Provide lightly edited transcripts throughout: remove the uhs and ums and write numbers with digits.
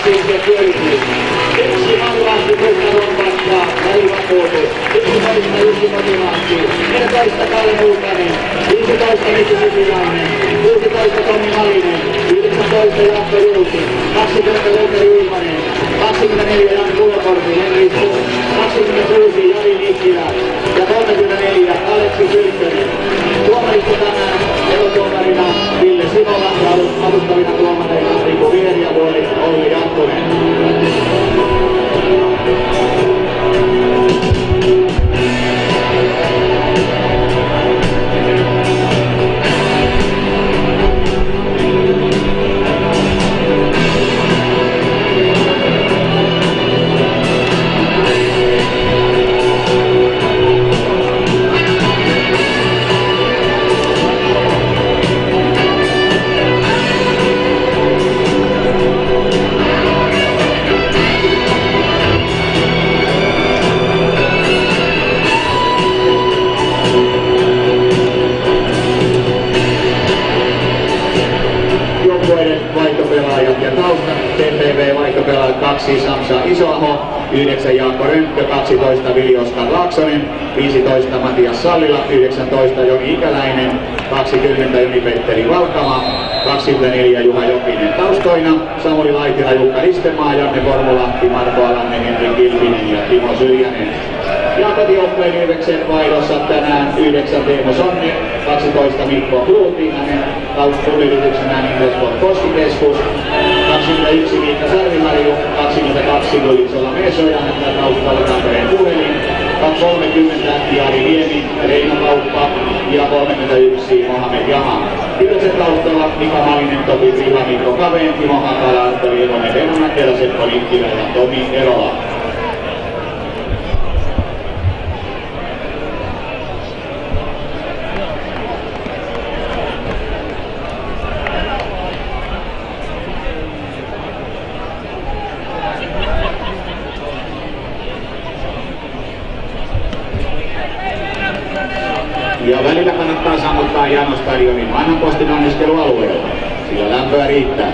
Ykkösvastuus ja työllisyys. 1 maalaasti Kukkaron vastaa välivakuutus. 11 Jussi Kotilaakki. 14 Kalle Multanen. 15 Mikki Sipilainen. 16 Tommi Malinen. 19 Jaakko Julki. 20 Leuteri Ylmanen. 24 Jan Kulokorpi. Henri Suus. 26 Jari Nikkilä. Ja 34 Aleksi Sylkkönen. Tuomarista tänään elotuomarina Ville Simola ja avustavina tuomareina Riku Vieri ja Olli Jantunen. TPV-vaihtopelaajat 2 Samsa Isoaho, 9 Jaakko Rönkkö, 12 Vili-Oskar Laaksonen, 15 Matias Sallila, 19 Joni Ikäläinen, 20 Joni-Petteri Valkama, 24 Juha Jokinen taustoina, Samuli Laitila, Jukka Ristemaa, Janne Kormulahti, Marko Alanne, Henri Kilpinen ja Timo Syrjänen. Ja kotijoukkueen Ilveksen vaihdossa tänään 9 Teemu Sonne, 12 Mikko Kluuti, hänen taustayrityksenään Investport Postikeskus, 21 Miikka Sarvimarju, 22 Luisola Mesoja, hänellä taustalla Tampereen Puhelin, 30 Jari Niemi, Reino Kauppa ja 31 Mohamed Jaha. Ilveksen taustalla Mika Malinen, Topi Riva, Mikko Kaveen, Timo Hakala, Arto Ilvonen, Venno Mäkelä, Seppo Nikkilä ja Tomi Erola. Ja välillä kannattaa sammuttaa Janostadionin vanhan postin anniskelualueella, sillä lämpöä riittää.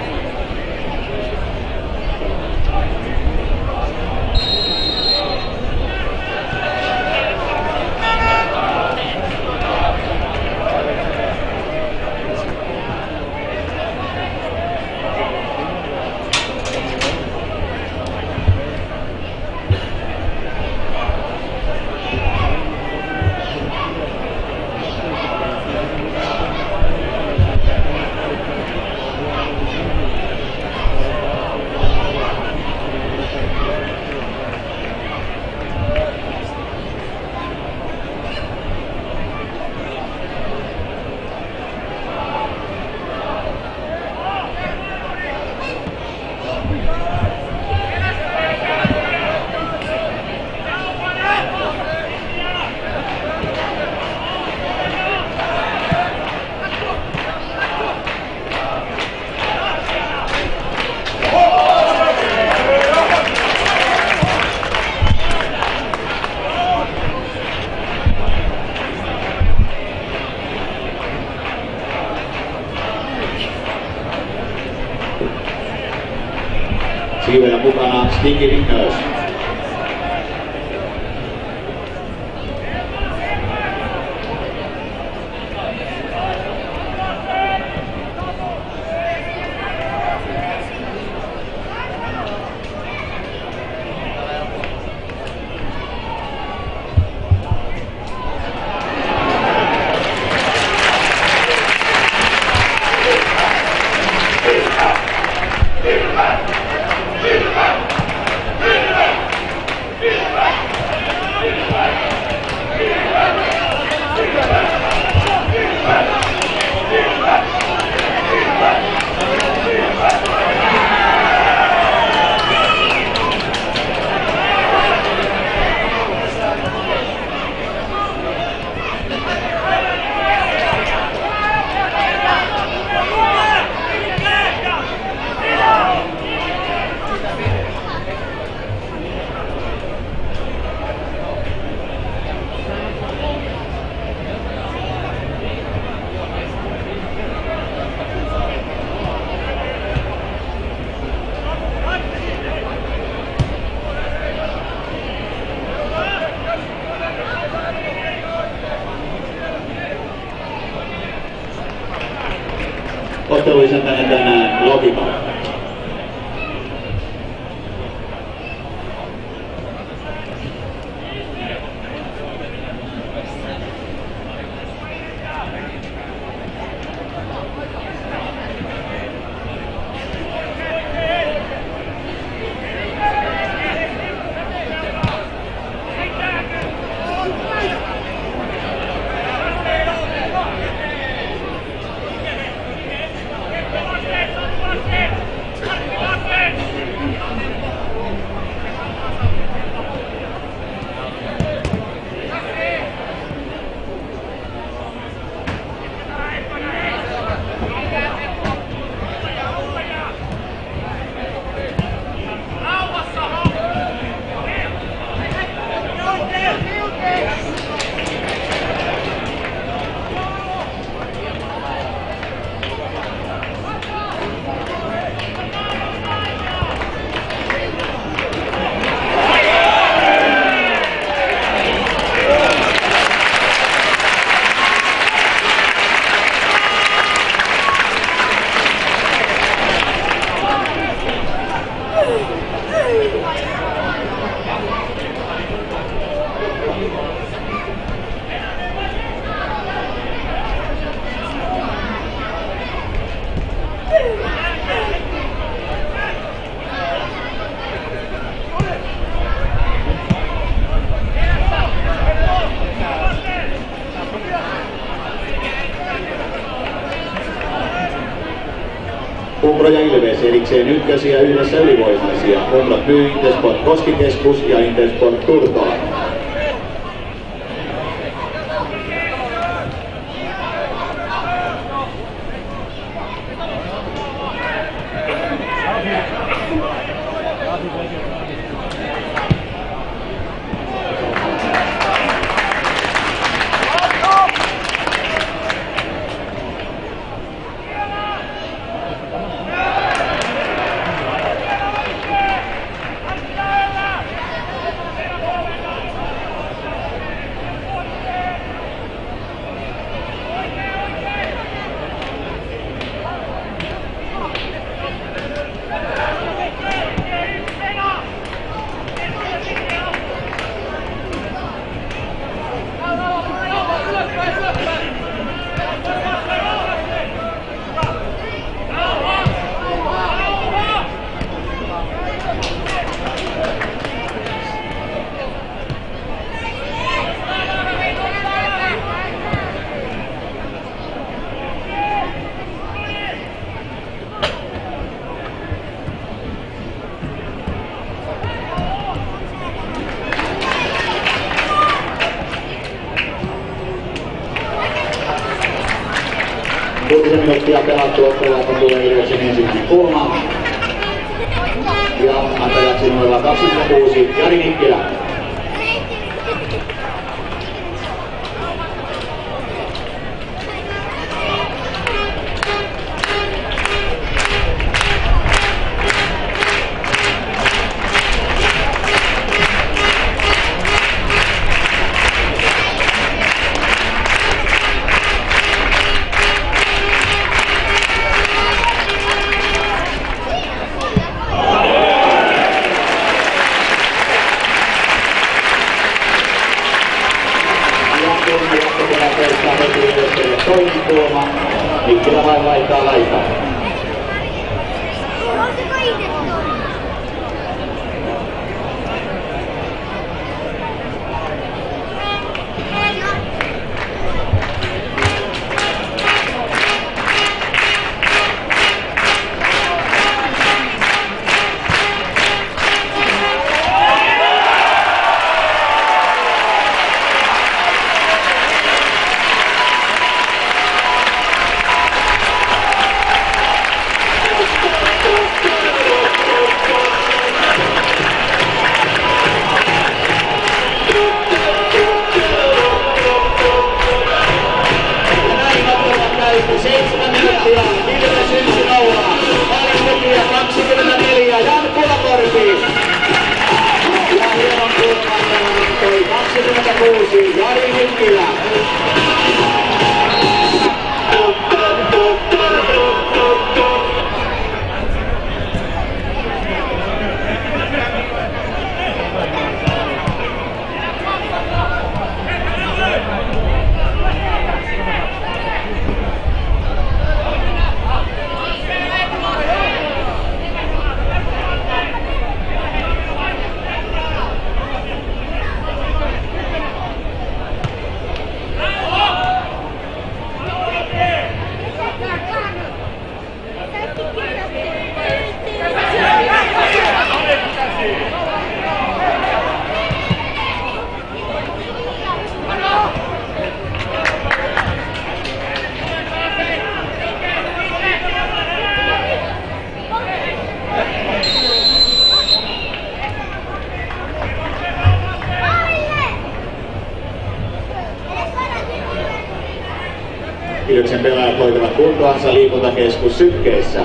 Siivellä mukana Stinky Winners. otteluisäntänä tänään Logitech. Umbro ja Ilves erikseen ykkösiä yhdessä ylivoimaisia. Umbro myy Intersport Koskikeskus ja Intersport Turtola. Minuuttia pelattu ottelua, kun tulee Ilveksen ensimmäinen kulma. Ja antajaksi numero 26 Jari Nikkilä. Toinen kulma, Nikkilä vain vaihtaa laitaa. Jari Nikkilä. Ilveksen pelaajat hoitavat kuntoansa liikuntakeskus Sykkeissä.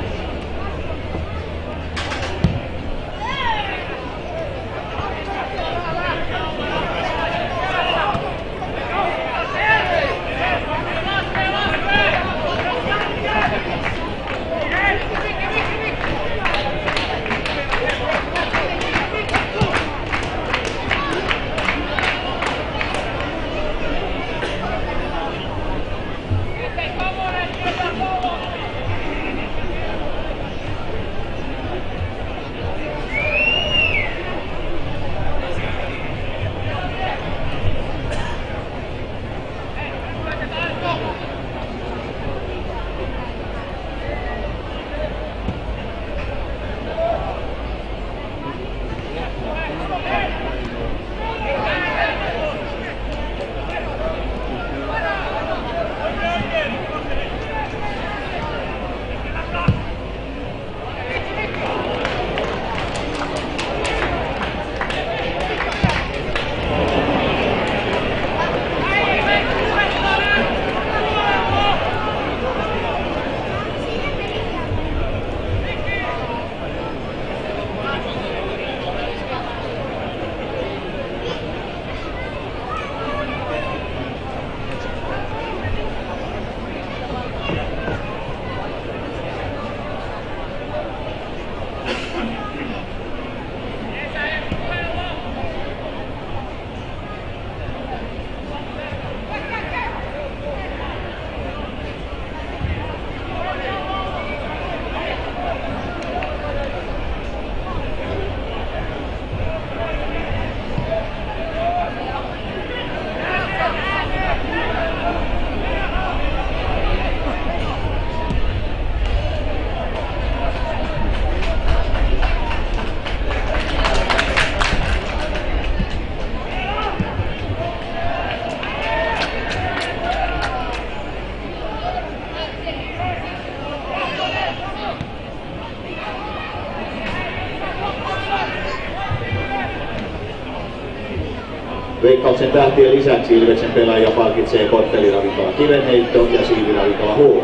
Veikkauksen tähtien lisäksi Ilveksen pelaaja palkitsee kortteliravintola Kivenheitto ja siiviravintola Huo.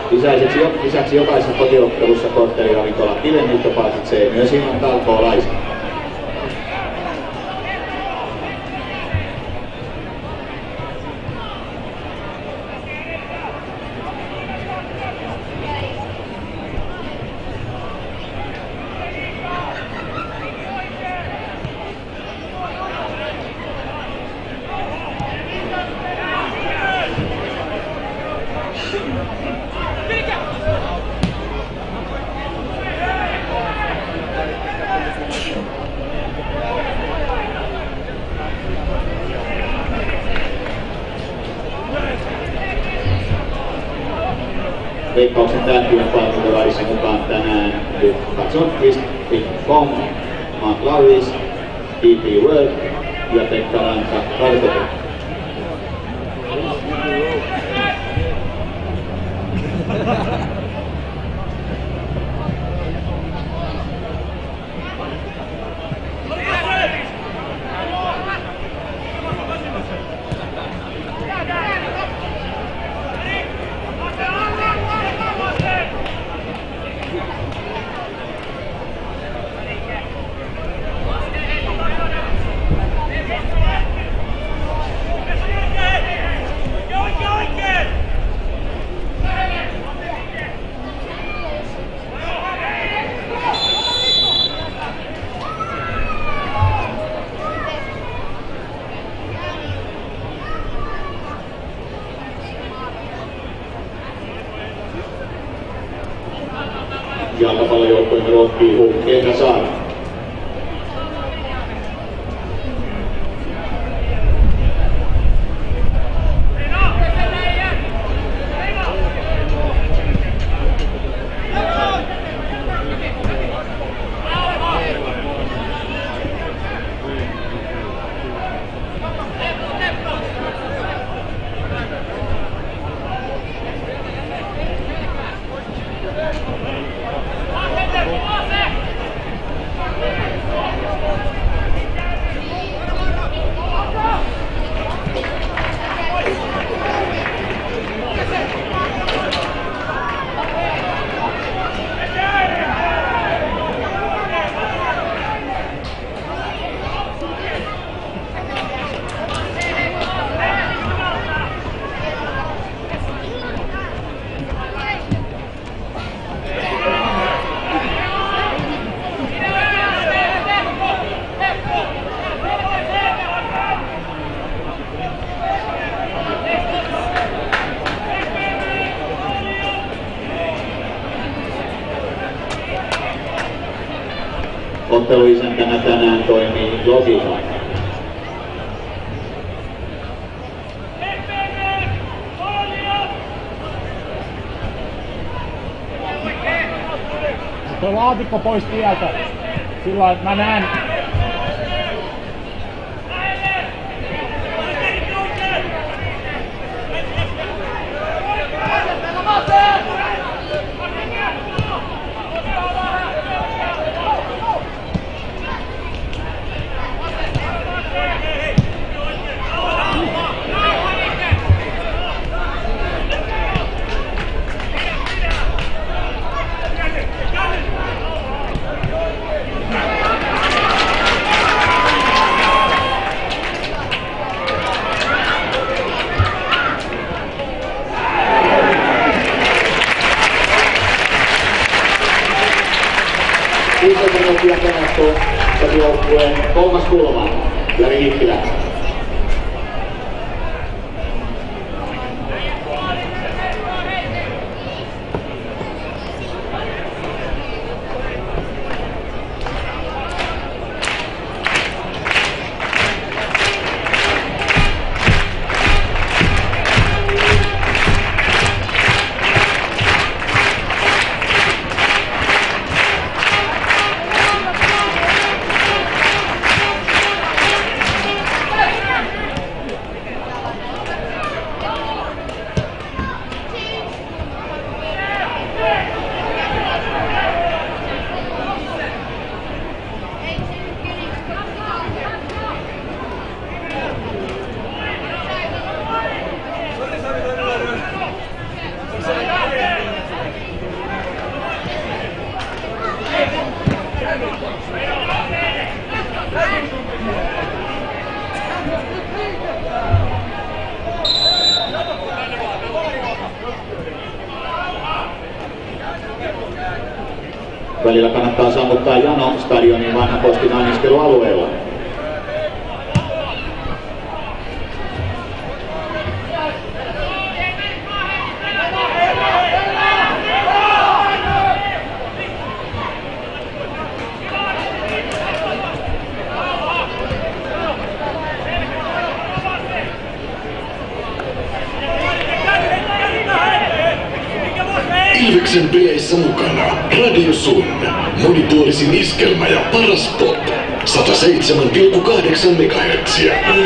Lisäksi jokaisessa kotiottelussa kortteliravintola Kivenheitto palkitsee myös ilman talkoolaisia. Veikkauksen tähtien palkintoraadissa mukaan tänään Katsonqvist, Fong, Mark Lauris, D.P. Word ja Pekka Ranka Kartola. Jalkapallojoukkojen rohkii Huhkeena Saara. Otteluisäntänä tänään toimii Logica. Tuo laatikko pois tieltä. Silloin mä näen. Minuuttia pelattu joukkueen kolmas kulma, Jari Hippilä. Välillä kannattaa sammuttaa jano stadionin Vanhapostin anniskelualueella. Ilveksen peleissä mukana Radio Sun, monipuolisin iskelmä ja paras pop, 107,8 MHz.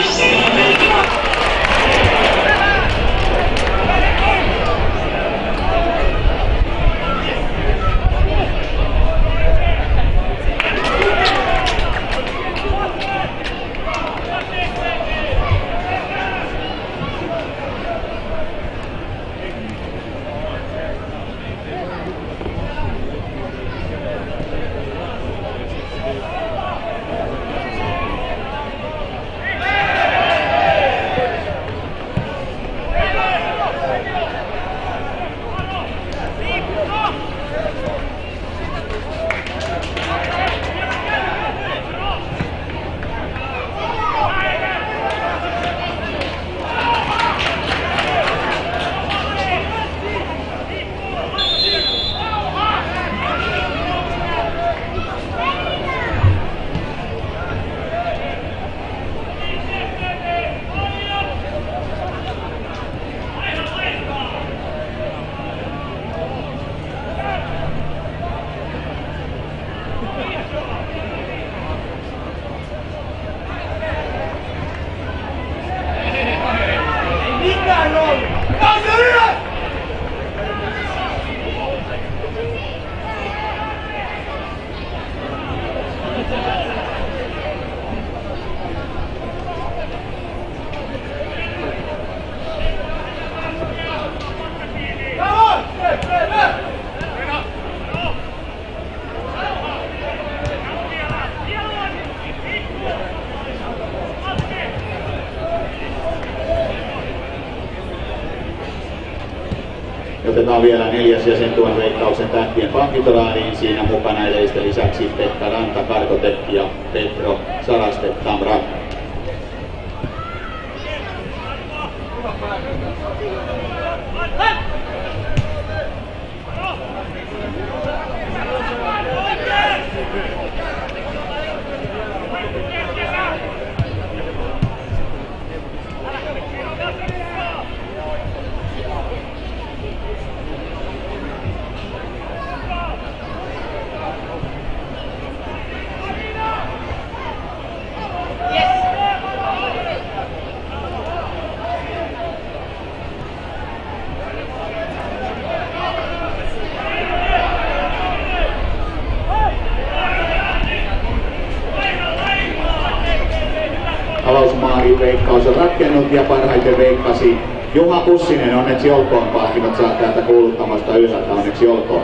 Otetaan vielä neljäs jäsen tuon Veikkauksen tähtien palkintoraadiin. Siinä mukana edeistä lisäksi Pekka Ranta, Karkotekki ja Petro Saraste Tamra. Avausmaalin veikkaus on ratkennut ja parhaiten veikkasi Juha Pussinen. Onneksi olkoon, palkinnot saa täältä kuuluttamasta ylhäältä. Onneksi olkoon.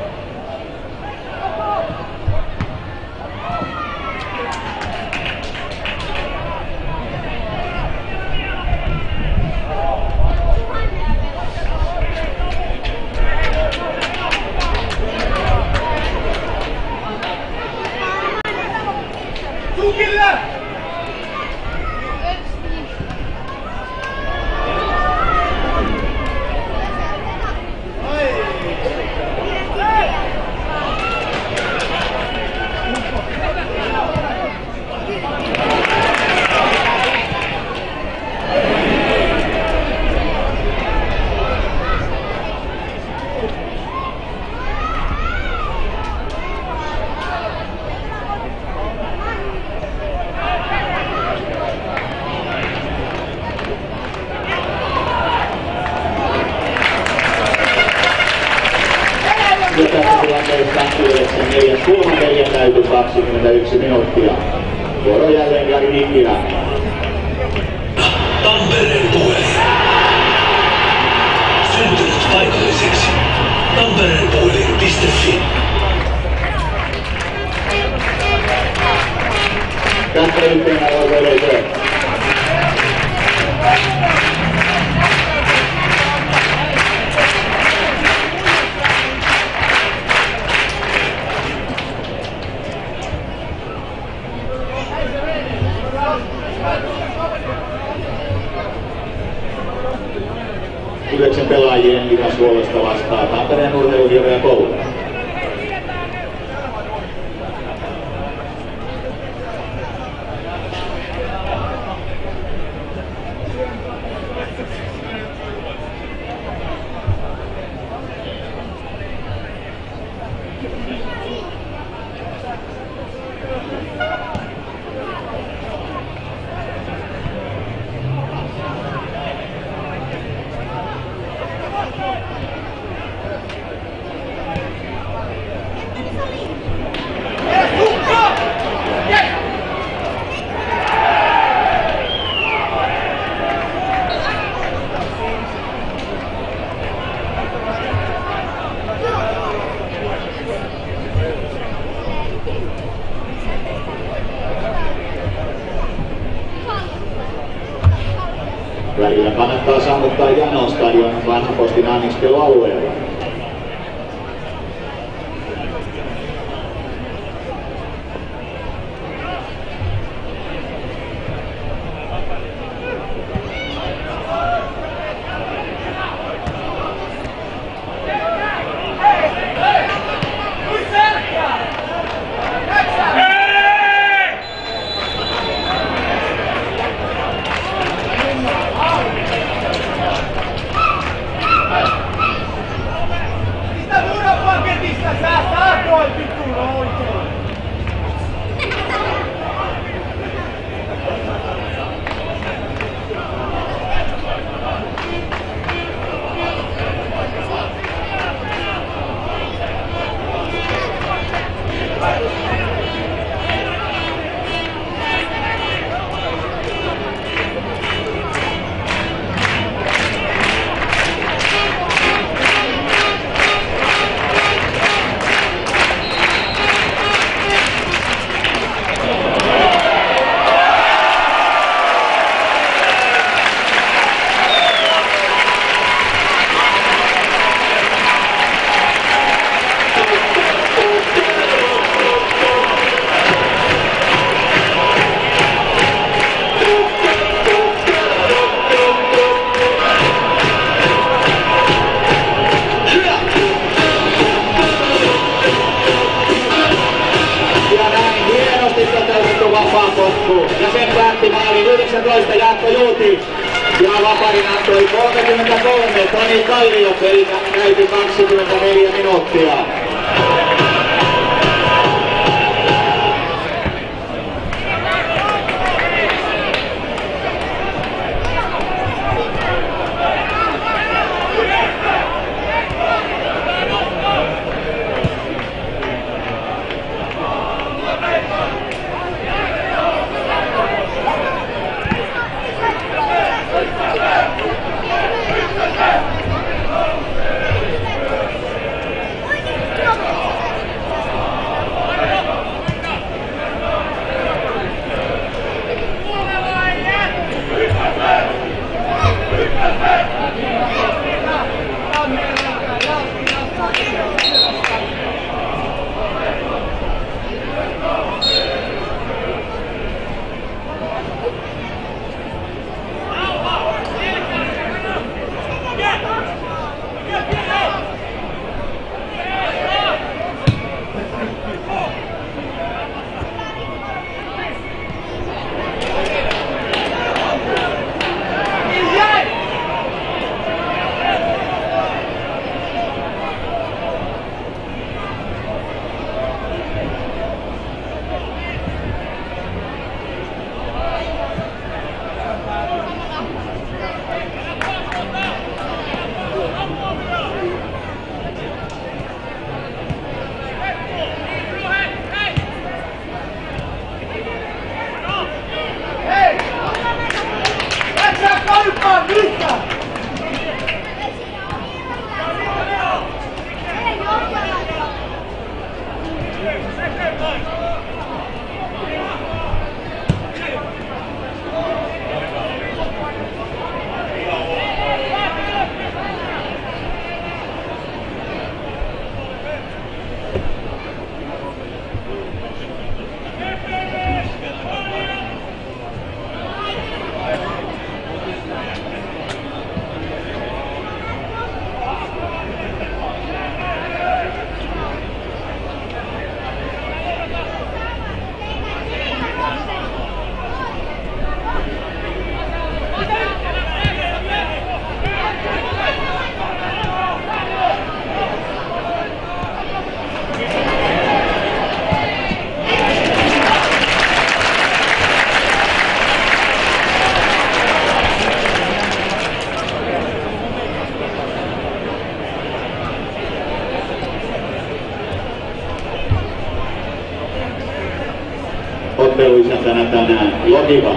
Kulmaneljä täytyy 21 minuuttia. Vuoro jälleen Jari Nikkilä. Tampereen puhelin. Syntynyt paikalliseksi. Tampereenpuhelin.fi. Kättä yhteen arvoisa yleisö. Yhdeksän pelaajien Idäsuolesta vastaa Tampereen Urheiluhieroja Koulu. Välillä kannattaa sammuttaa Janostadion Vanhapostin anniskelualueella. Ja sen päätti maalin 19 Jaakko Juuti. Ja vaparin antoi 33 Toni Kallio, peli käyty 24 minuuttia. kentällä tänään Logiva.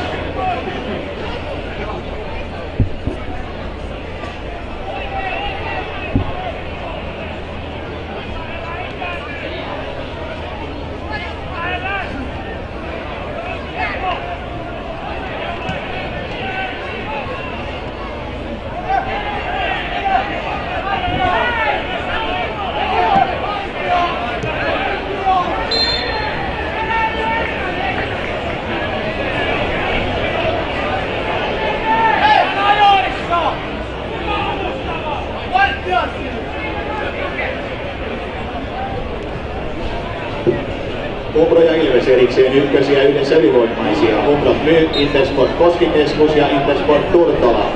Umbro ja Ilves erikseen ykkösiä yhdessä ylivoimaisia. Umbrot Myy, Intersport Koskikeskus ja Intersport Turtola.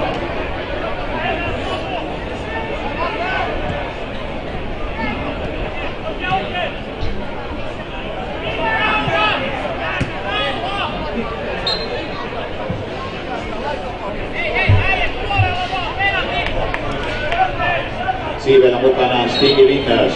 Siivellä mukana Stingy Winners.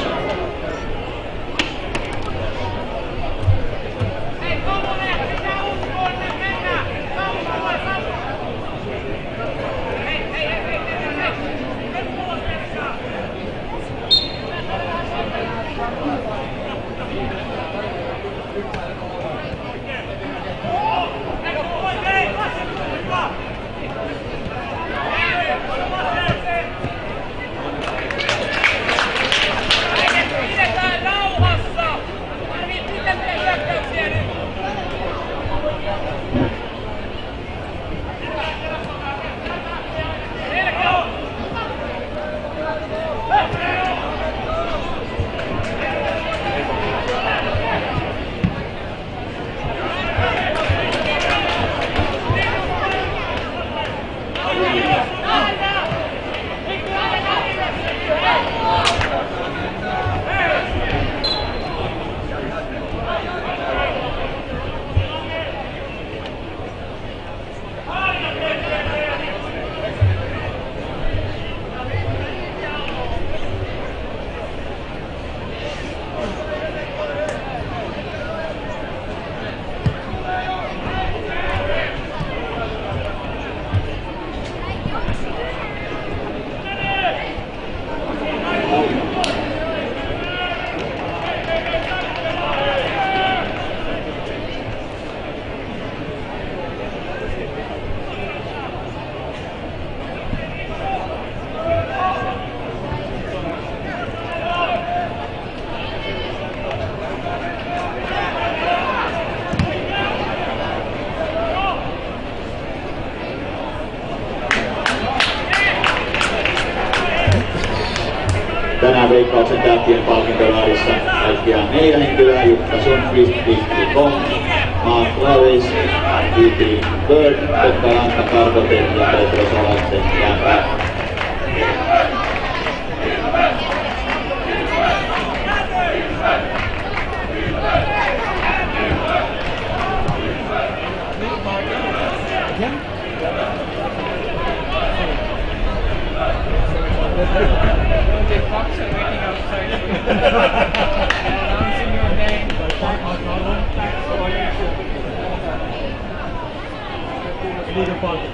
Tänään Veikkauksen tähtien palkintoraadissa kaikkiaan 4 henkilöä: Jukka Sundqvist, Vikki Kong, Mark Lewis, Vivi Bird, Pekka Lantta Kartote ja Petro Solasten Jämpä. Fox are waiting outside announcing your name. Illegal parking.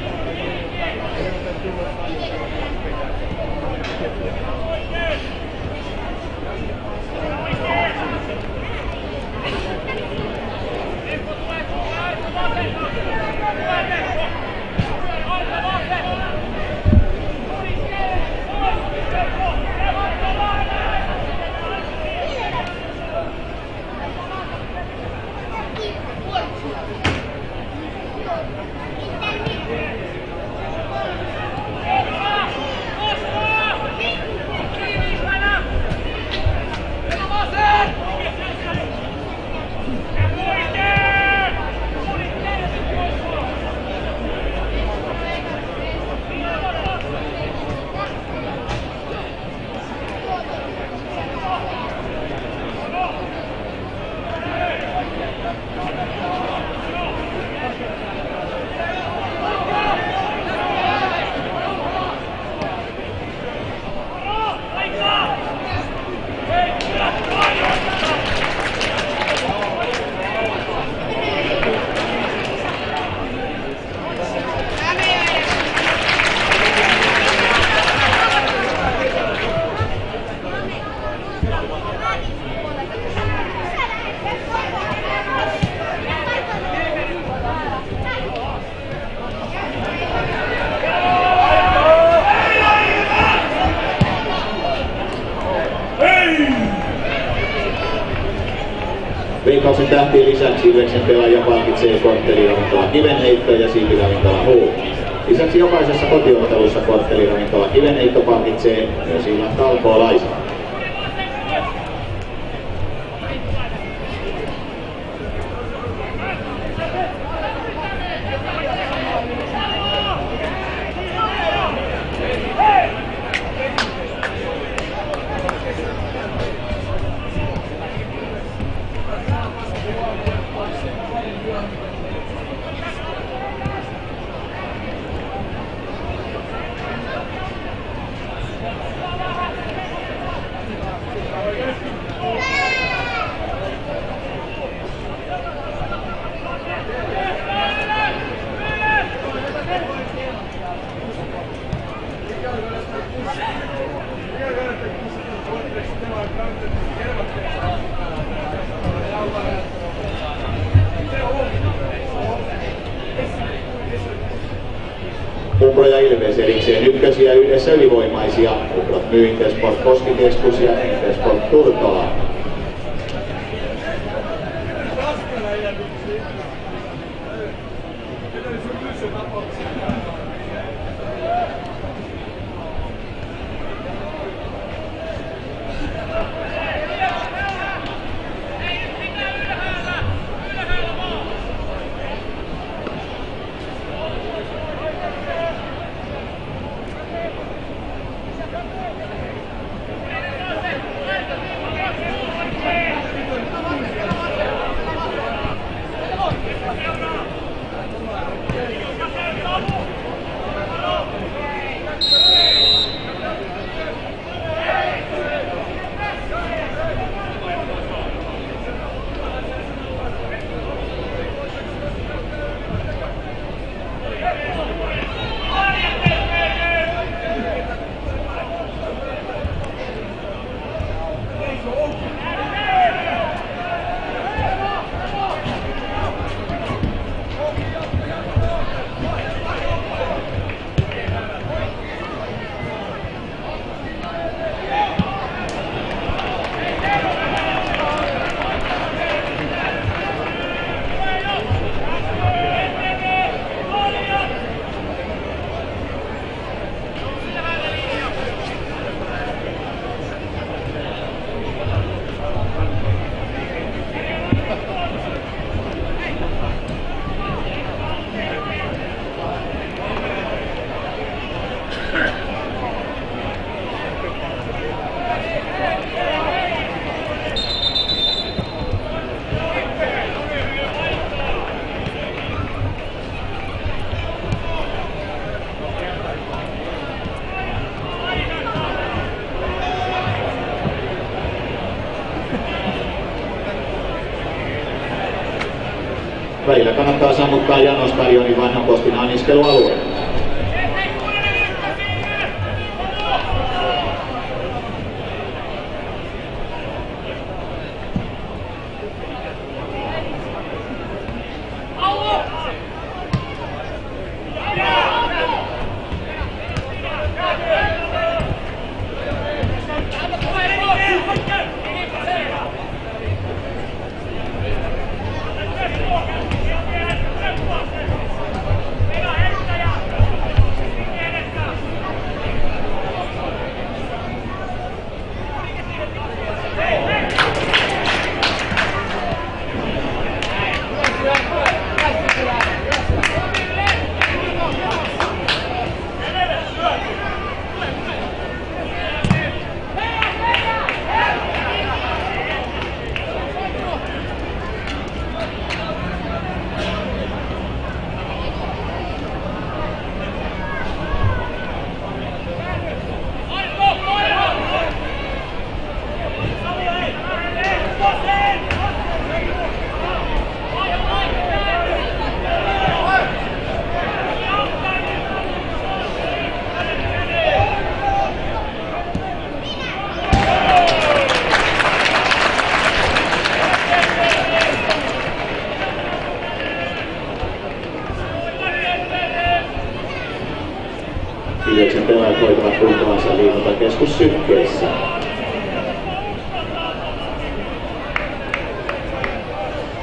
Ruotsin tähtien lisäksi 9 pelaaja palkitsee kortteliravintola Kivenheitto ja siipiravintola H. Lisäksi jokaisessa kotiottelussa kortteliravintola Kivenheitto palkitsee myös illan talkoolaisen. Umbro ja Ilves erikseen ykkösiä yhdessä ylivoimaisia. Umbrot myy Intersport Koskikeskus ja Intersport Turtola. Välillä kannattaa sammuttaa Janostadionin vanhan postin anniskelualue. Ilveksen pelaajat hoitavat kuntavansa liikuntakeskus Sykkeessä.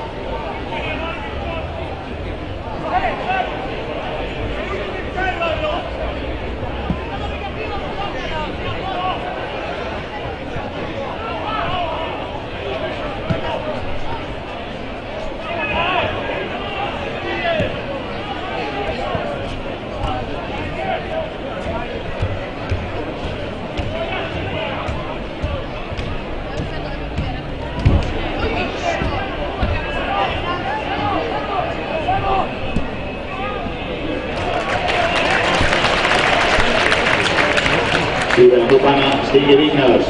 Syvellä mukana Stig Wingers.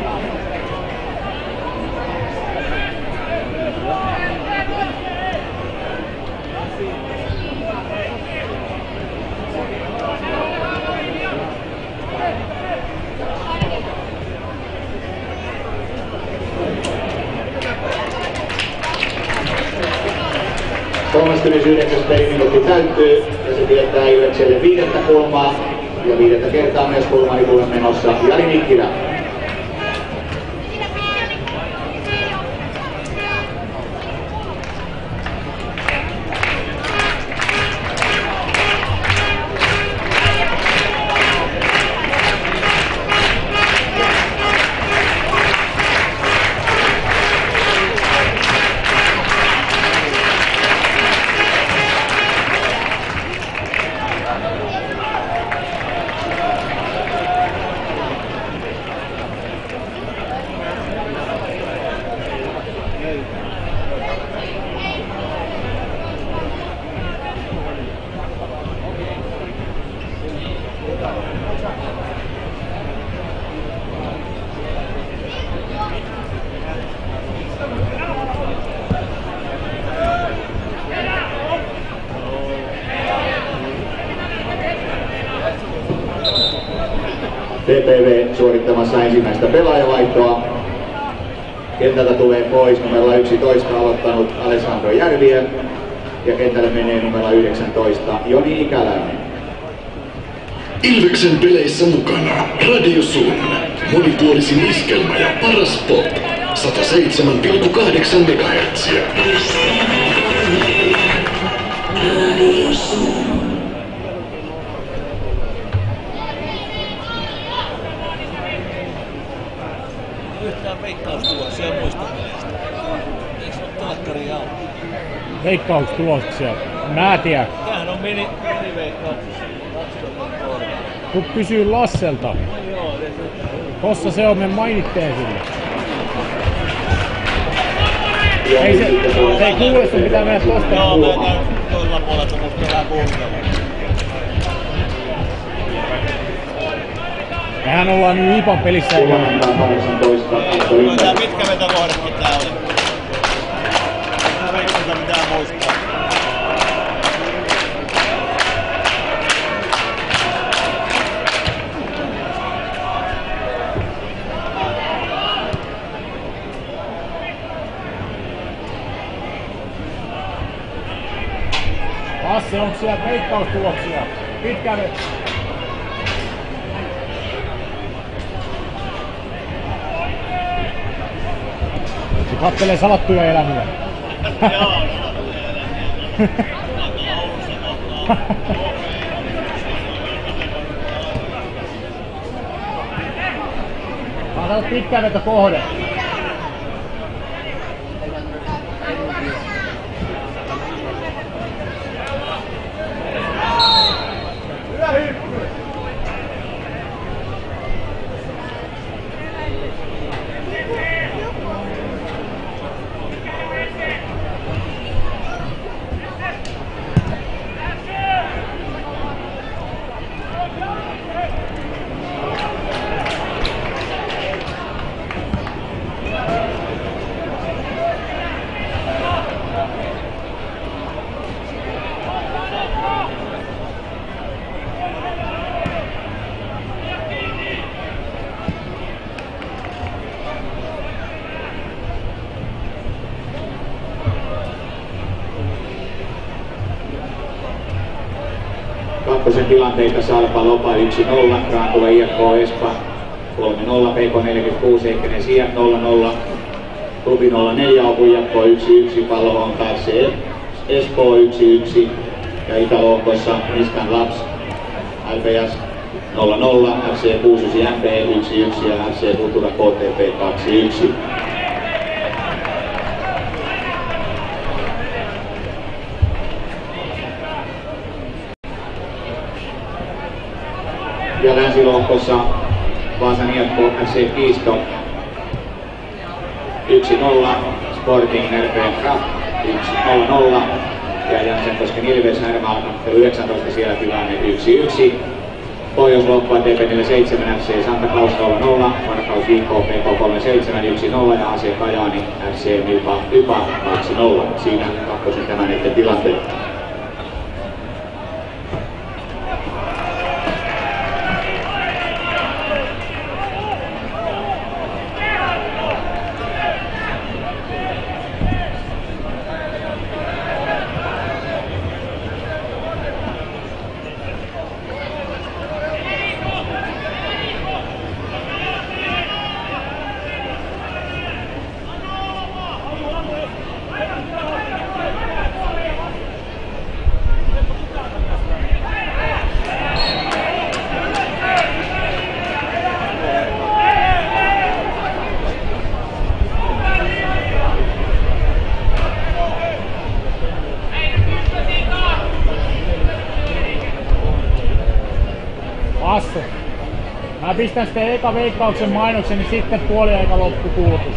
Peliminuutti täyttyy ja se tietää Ilvekselle 5. kulmaa ja 5. kertaa myös kulmanipulle menossa Jari Nikkilä. TPV suorittamassa ensimmäistä pelaajavaihtoa. Kentältä tulee pois numero 11 aloittanut Alessandro Järviö ja kentälle menee numero 19 Joni Ikäläinen. Ilveksen peleissä mukana Radio Sun, monipuolisin iskelmä ja paras pop, 107,8 MHz. Radio Sun. Yhtään veikkaustulosia muista mielestä. Eikö se ole telkkari auki? Veikkaustulosia? Mä en tiedä. Tämähän on miniveikkauksessa 2003. Kun kysyy Lasselta. No joo, Tossa se on, me mainitteen sille. Ei se ei kuule, sun pitää mennä tosta. Joo, mä käyn toisella puolella, musta vähän kuultella. Mehän ollaan nyt IPAn pelissä. Kyllä tää pitkä vetokohdekin tää oli. Mä veikkaan mitään muistaa. Lasse, onko siellä veikkaustuloksia? Pitkä veto. Se kattelee salattuja elämiä. Joo. Mä pitkä veto kohde. Kakkosen tilanteita Salpa Lopa 1-0, Raantula IFK Espa 3-0, PK46 Heikkinen Siak 0-0, Klubi 04 Opu IFK 1-1, Pallohon pääsee Espoo 1-1 ja Itä-Lohkossa Niskan Laps LPS 0-0, FC 69 MP 1-1 ja FC Futura KTP 2-1. Ja Länsi-Lohkossa Vaasan IFK FC Kiisto 1-0, Sporting RP Kraft 1-0 ja Jansenkosken Ilves Härmä 19 siellä tilanne 1-1. Pohjois-Lohkoa TP47 FC Santa Claus 0-0, Varkaus JK PK37 1-0 ja AC Kajaani FC YPA 2-0. Siinä kakkosen tämän eteen tilanteen. Asse. Mä pistän sitten eka Veikkauksen mainoksen, niin sitten puoliaika loppukuulutus.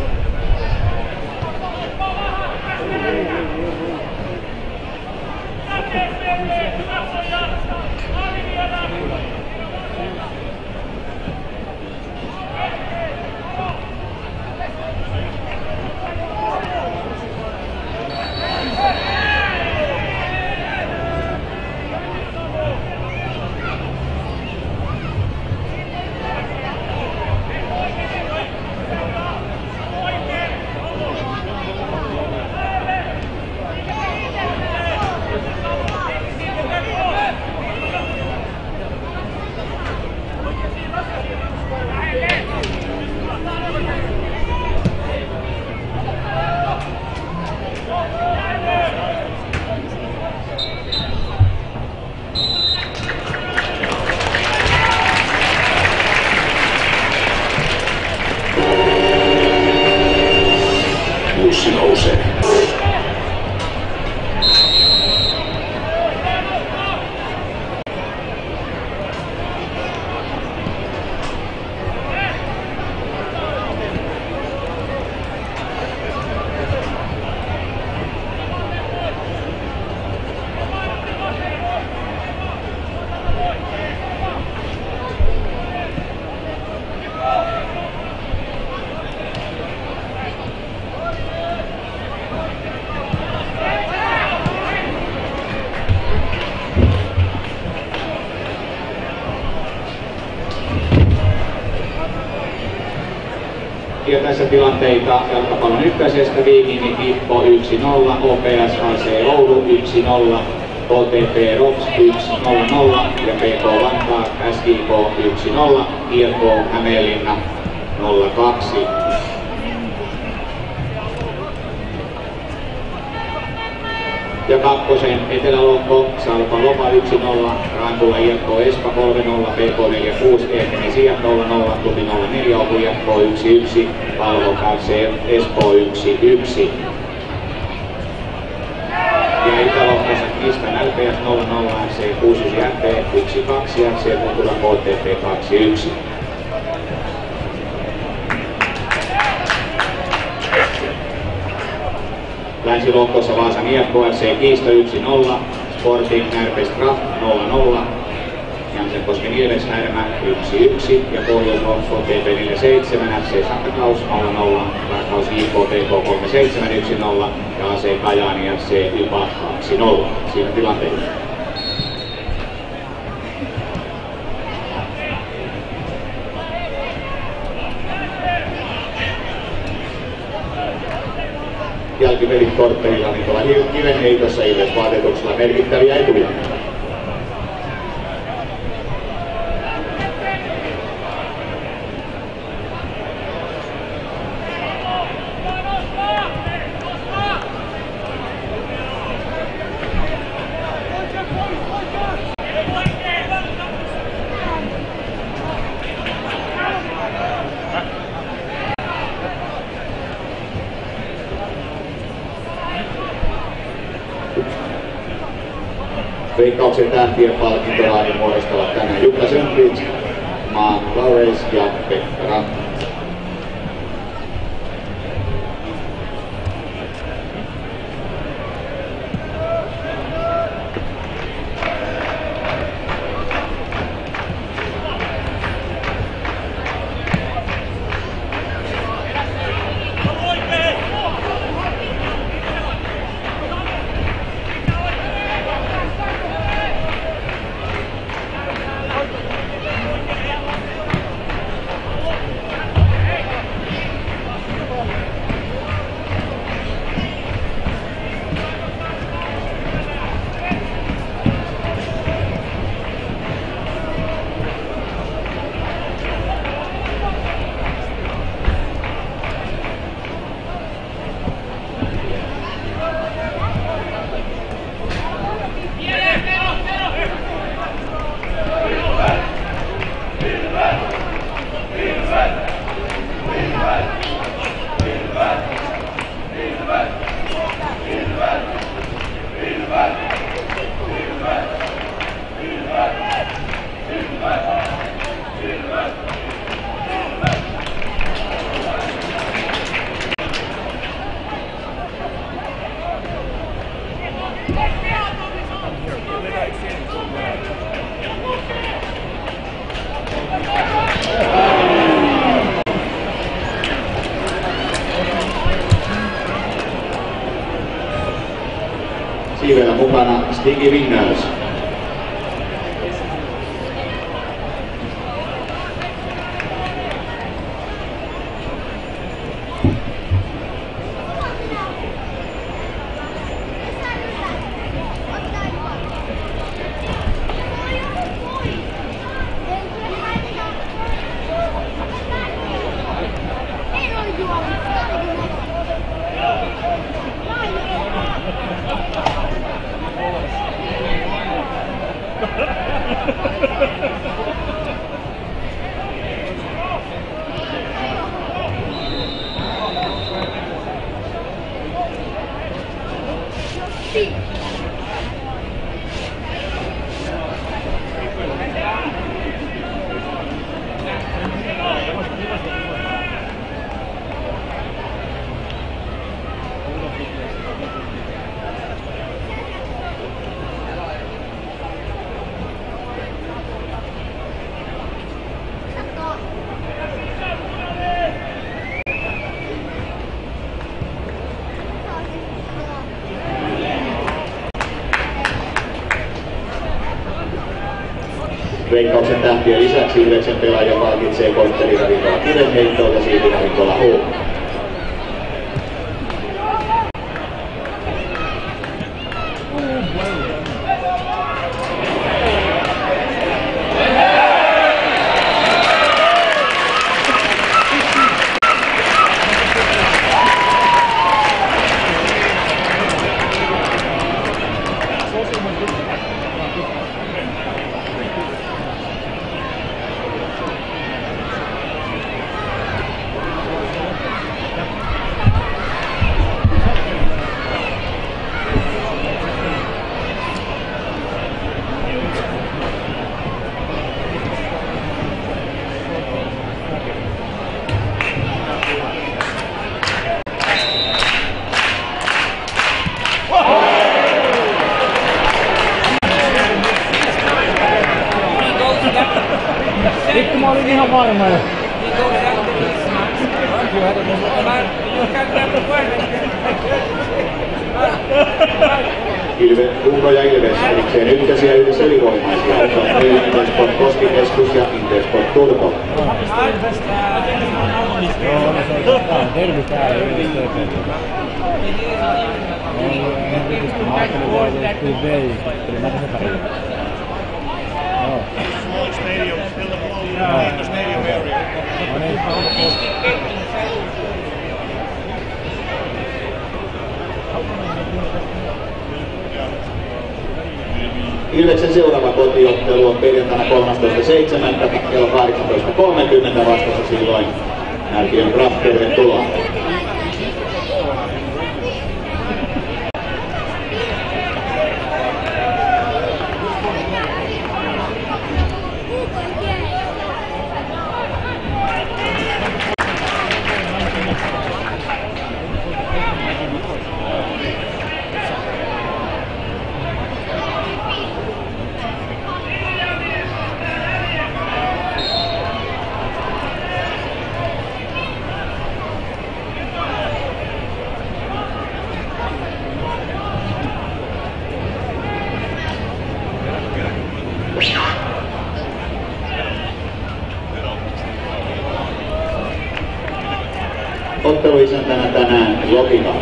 Bussi nousee. Ja tässä tilanteita jalkapallon ykkösestä Viikingi Kippo 1-0, OPS AC Oulu 1-0, OTP Rops 1-0 ja PK Vantaa SJK 1-0, IFK Hämeenlinna 0-2. Ja kakkosen Etelälohko, Salpa Lopa 1-0, Rantula IFK Espa 3-0, PK46, Ehtinen Sijat 0-0, Klubi 04, Oku IFK 1-1, Palvo FC Espoo 1-1. Ja Itälohkossa Kistan LPS 0-0, FC 69 FP 1-2 ja FC Muntula KTP 2-1. Länsilohkossa Vaasan IFK FC Kiisto 1-0, Sporting Närpes Kraft 0-0, Jansenkosken Ilves Härmä 1-1 ja Pohjois-Lohko TP47 FC Santa Claus 0-0, Varkaus JK PK37 1-0 ja AC Kajaani FC YPA 2-0. Siinä tilanteessa. Jälkipelit kortteilla, niin tuolla Kivenheitossa Ilves-vaatetuksella merkittäviä etuja. Veikkauksen tähtien palkintoraadin muodostavat tänään Jukka Sundqvist, Mark Flores ja Pekka Rantta. Siivellä mukana Sticky Winners. Veikkauksen tähtien lisäksi 9 pelaaja palkitsee kortteliravintola Kivenheittoa ja siiviravintola H. Vittu mä olin ihan varma jo. Ukko ja Ilves erikseen ykkösiä yhdessä ylivoimaisia. On Intersport Koskikeskus ja Intersport Turbo. Tervi täällä Ilves Mä ajattelin vaan, että tuli vei. Tuli mä tässä pari. Small stadium, still in the stadium area. Ilveksen seuraava kotiottelu on perjantaina 13.7. kello 18.30 vastassa silloin. Nälkiön Kraft, tervetuloa. Otteluisäntänä tänään Lotika.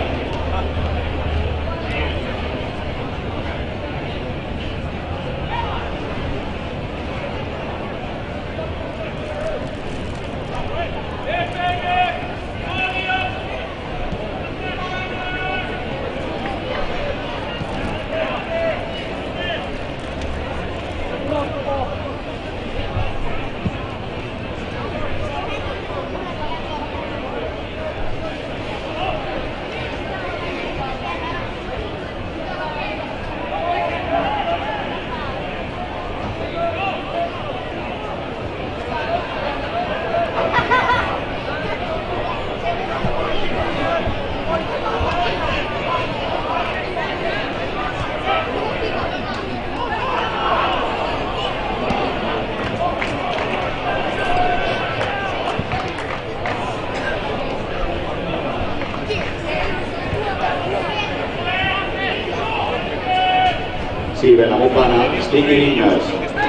Siivellä mukana Sticky Linjös.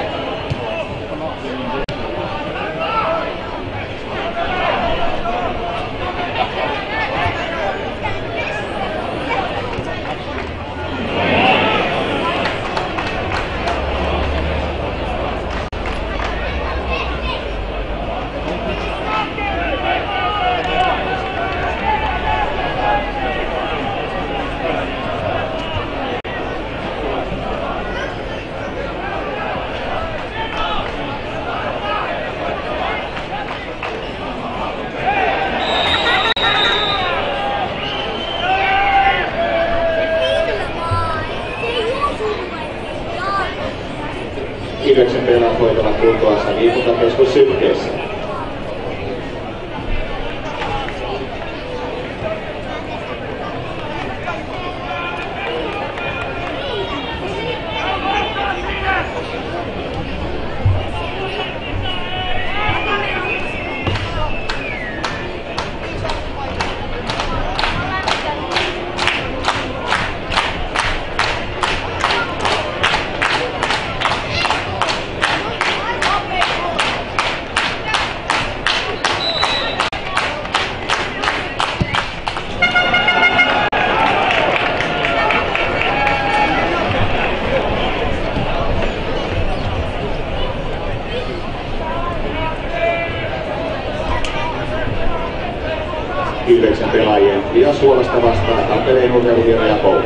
Ilveksen pelaajat hoitavat kuntoasta liikuntakeskus Sykkeessä. Ilveksen pelaajien Liassuolasta vastaan Tampereen urheiluhieno ja koulu.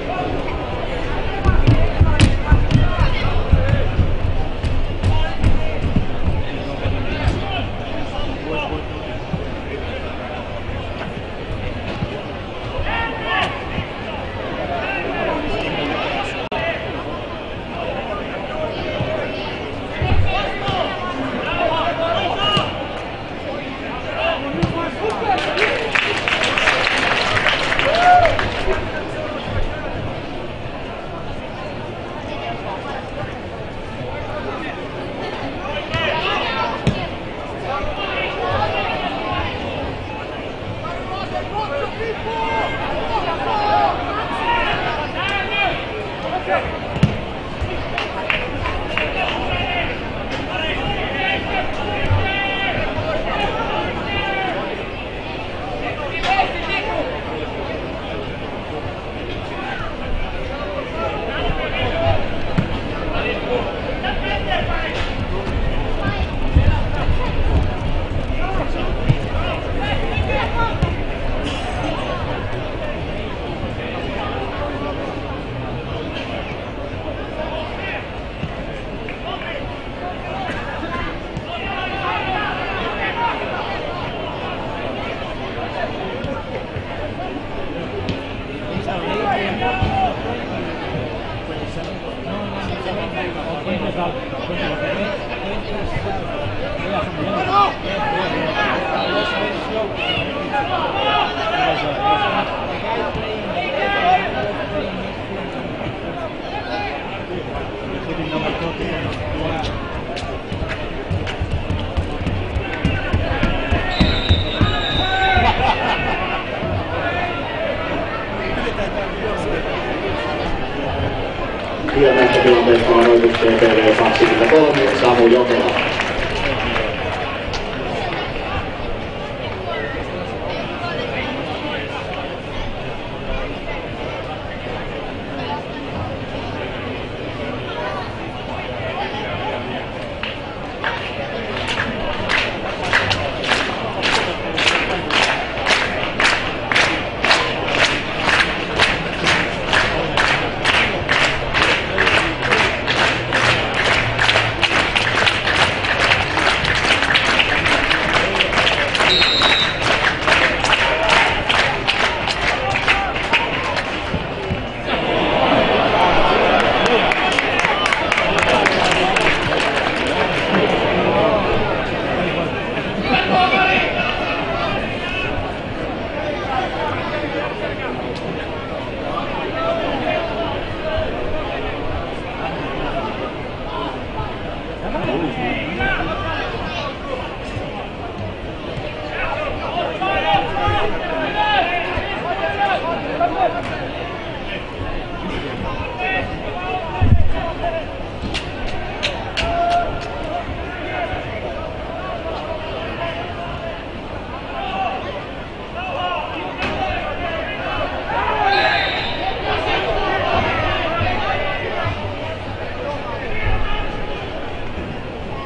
Näistä tilanteista on aloitukseen TV 23 Samu Jokela.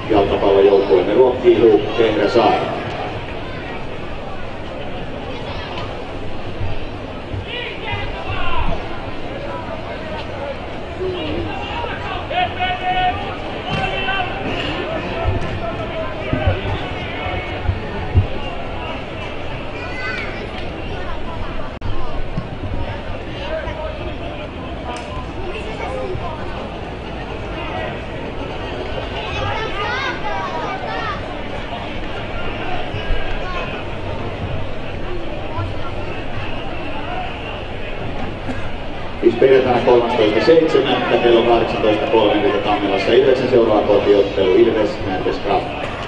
jalkapallojoukkueemme ruokkii HUK Kehräsaari. Perjantaina 13.7. kello 18.30 Tammelassa Ilveksen seuraava kotiottelu Ilves Närtes Kraft.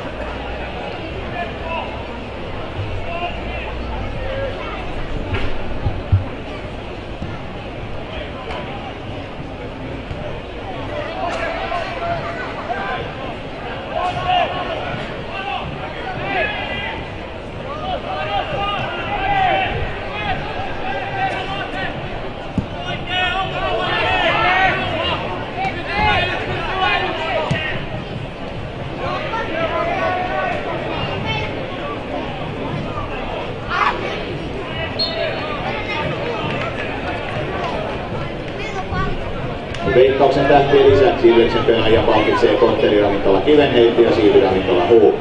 Veikkauksen tähtien lisäksi Ilveksen pelaaja palkitsee kortteliravintola Kivenheitto ja siiviravintola HUK.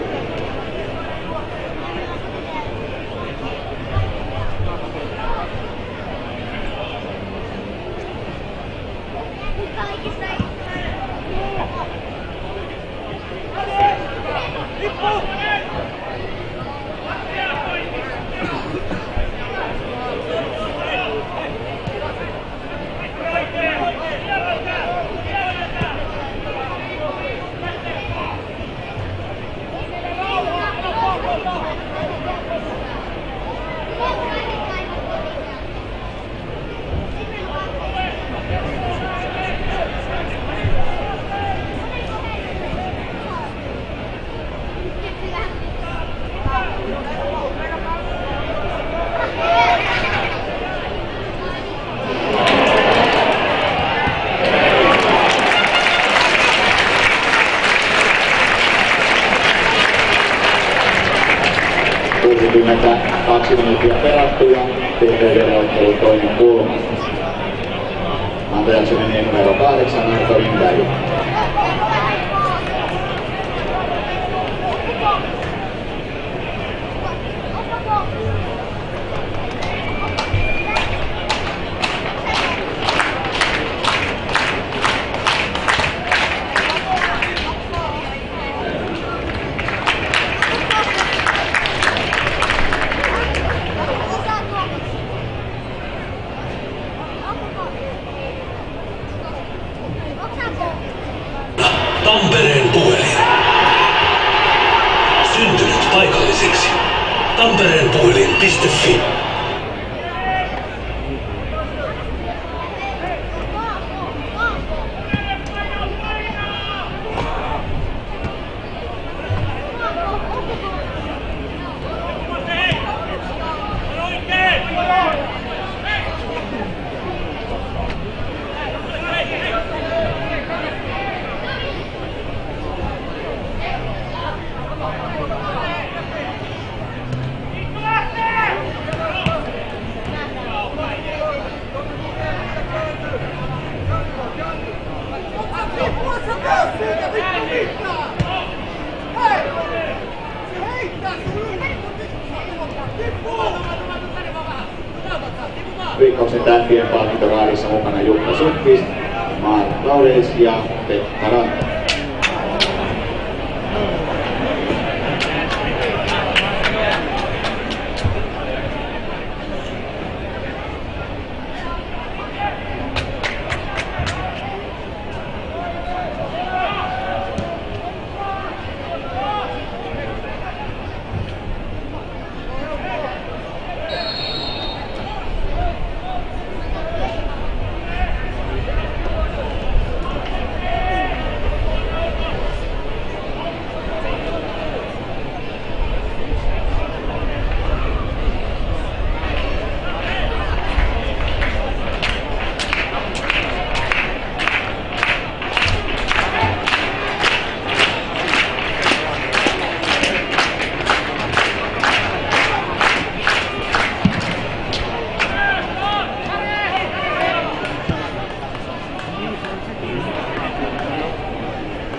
Kaksi minuuttia perattu ja TVV-ottelun toinen kulma. Antajaksi menee numero 8 Arto Lindberg. Tampereen puhelin. Syntynyt paikalliseksi. Tampereenpuhelin.fi. Veikkauksen tähtien palkintoraadissa mukana Jukka Sundqvist, Mark Laureis ja Pekka Ranta.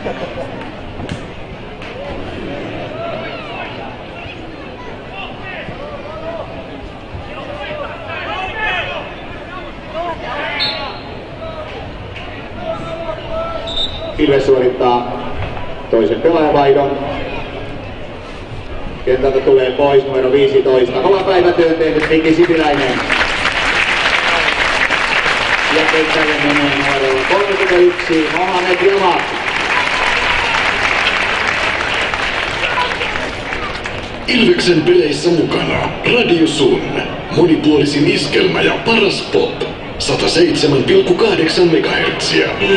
Ilves suorittaa toisen pelaajavaihdon. Kentältä tulee pois numero 15. Kova päivätyön tehnyt Miki Sipiläinen. Ja kentälle menee numerolla 31 Mohamed Jamat. Ilveksen peleissä mukana Radio Sun, monipuolisin iskelmä ja paras pop. 107,8 MHz.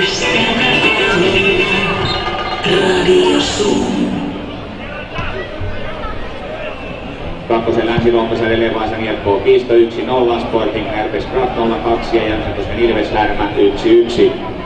Radio Sun. Kakkosen Länsi-Lohkosen Vaasan IFK Kiisto 1-0, Sporting RPS Kraft 0-2 ja Jämsäkosken Ilves Lärmä 1-1.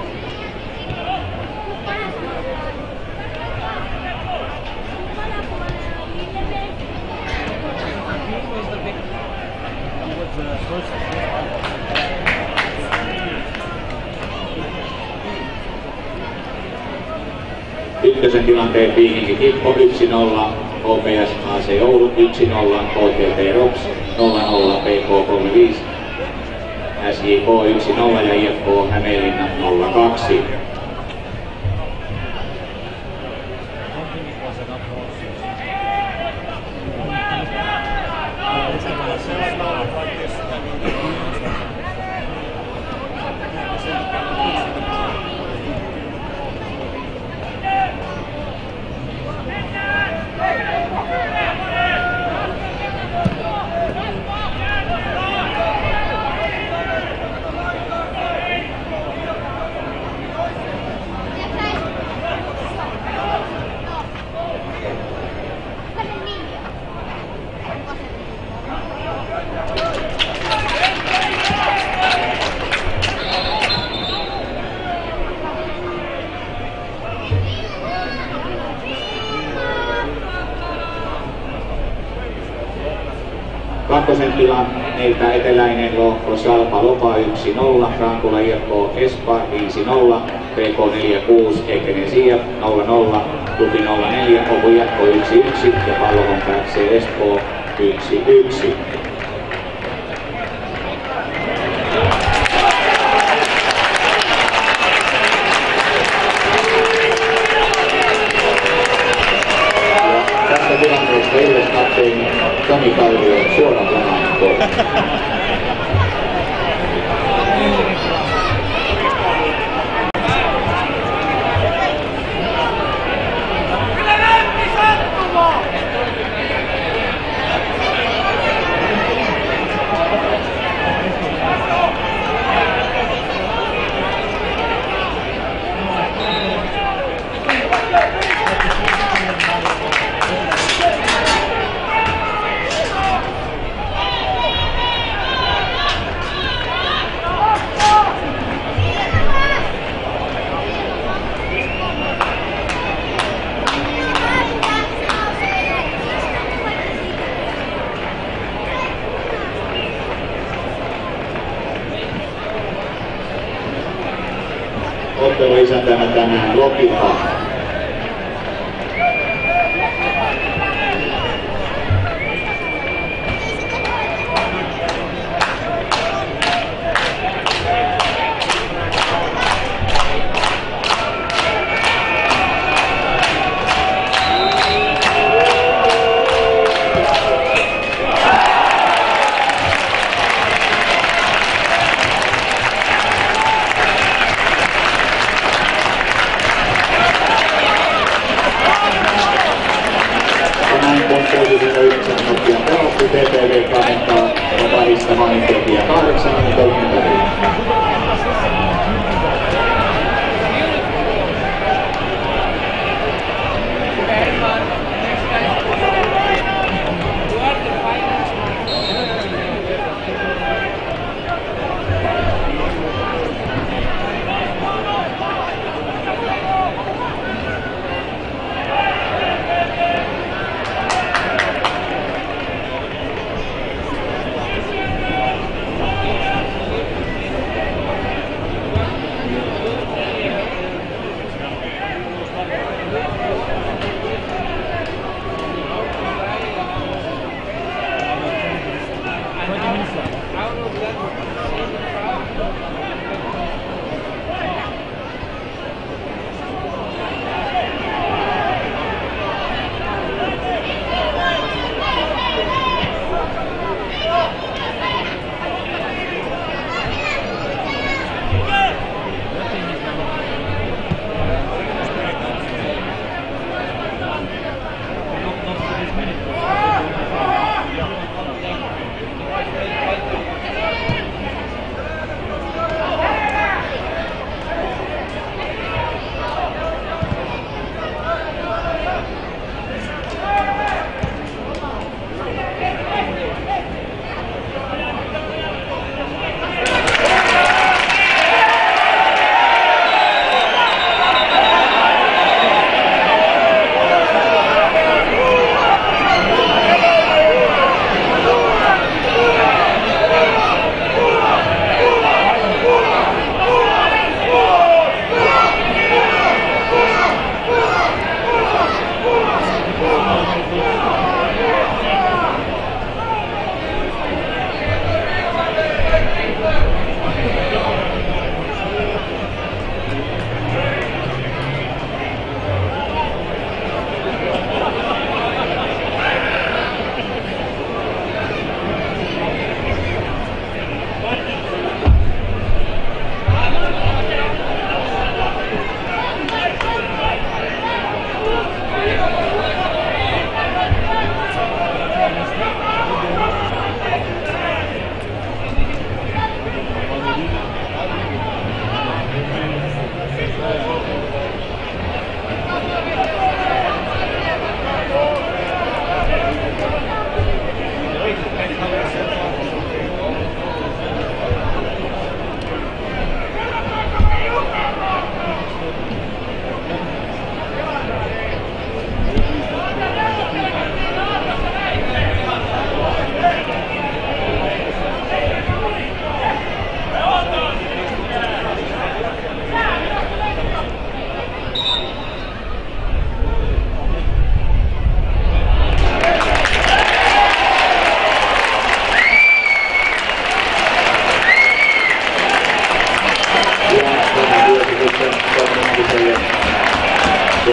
Ykkösen tilanteen Viikinki Kippo 1-0, OPS AC Oulu 1-0, KTP Rops 0-0, PK 35, SJK 1-0 ja IFK Hämeenlinna 0-2. Kakkosen tilanteelta eteläinen lohko Salpa Lopa 1-0, Rankula IFK Espa 5-0, PK 46, Ekenen Siep 0-0, Klubi 04, Opu Jatko 1-1 ja Pallohon FC Espoo 1-1. Tästä tilanteesta Ilves kapteeni Tomi Kallio suoraan punainen kortti. Ottelu isäntänä tänään Lokita.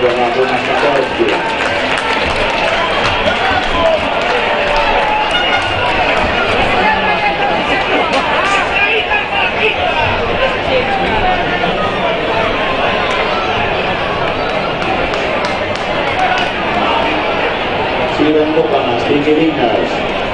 Seuraavaa punaista korttia. Steven mukana Sticky Wingers.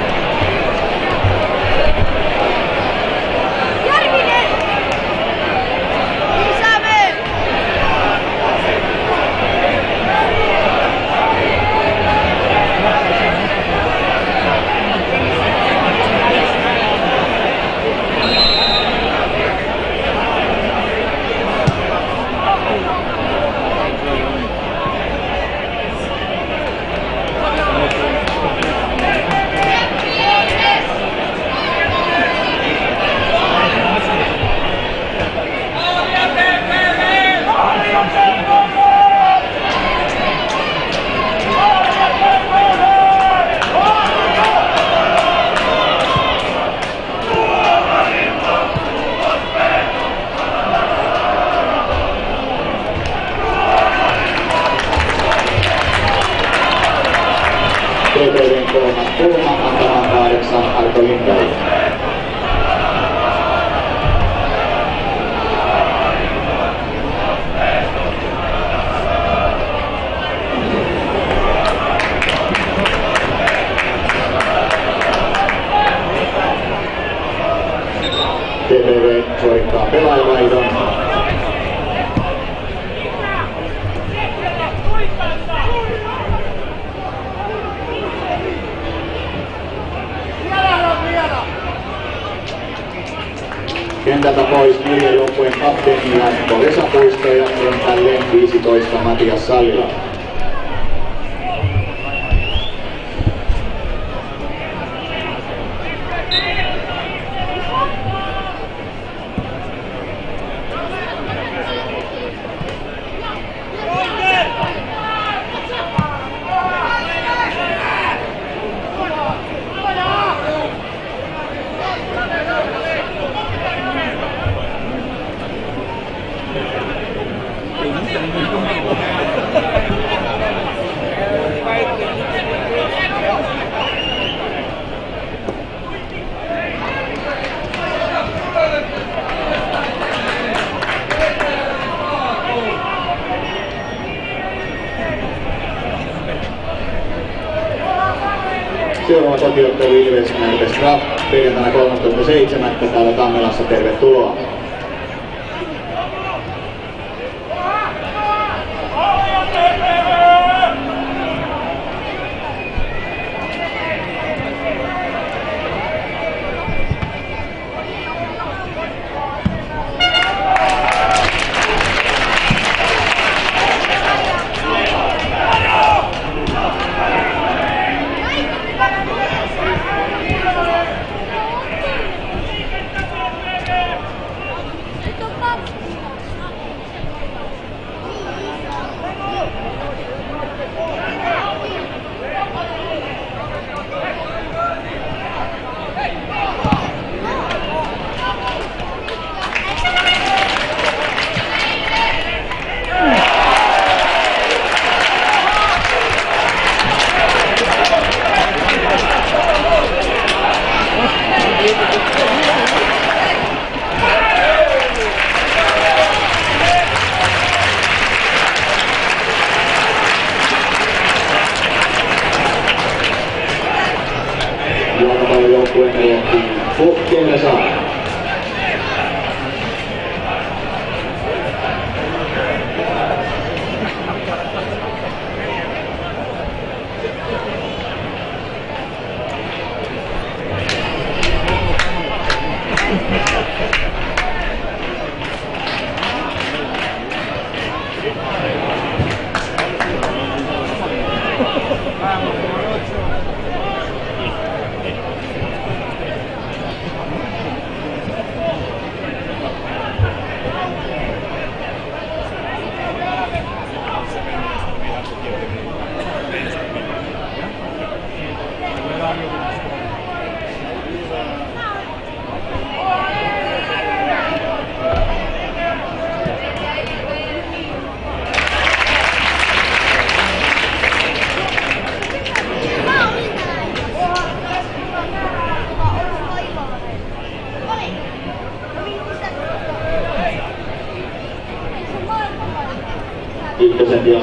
TPV:n kolmas kulma antamaan 8 Arto Lindberg. TPV suorittaa pelaajavaihdon. Kentältä pois 4 joukkueen kapteeni Jarkko Vesapuisto ja kentälle 15 Matias Sallila. Seuraava kotiottelu Ilves Ilves Rap perjantaina 13.7. täällä Tammelassa. Tervetuloa! Jalkapallojoukkueen johti Fukkien Saara.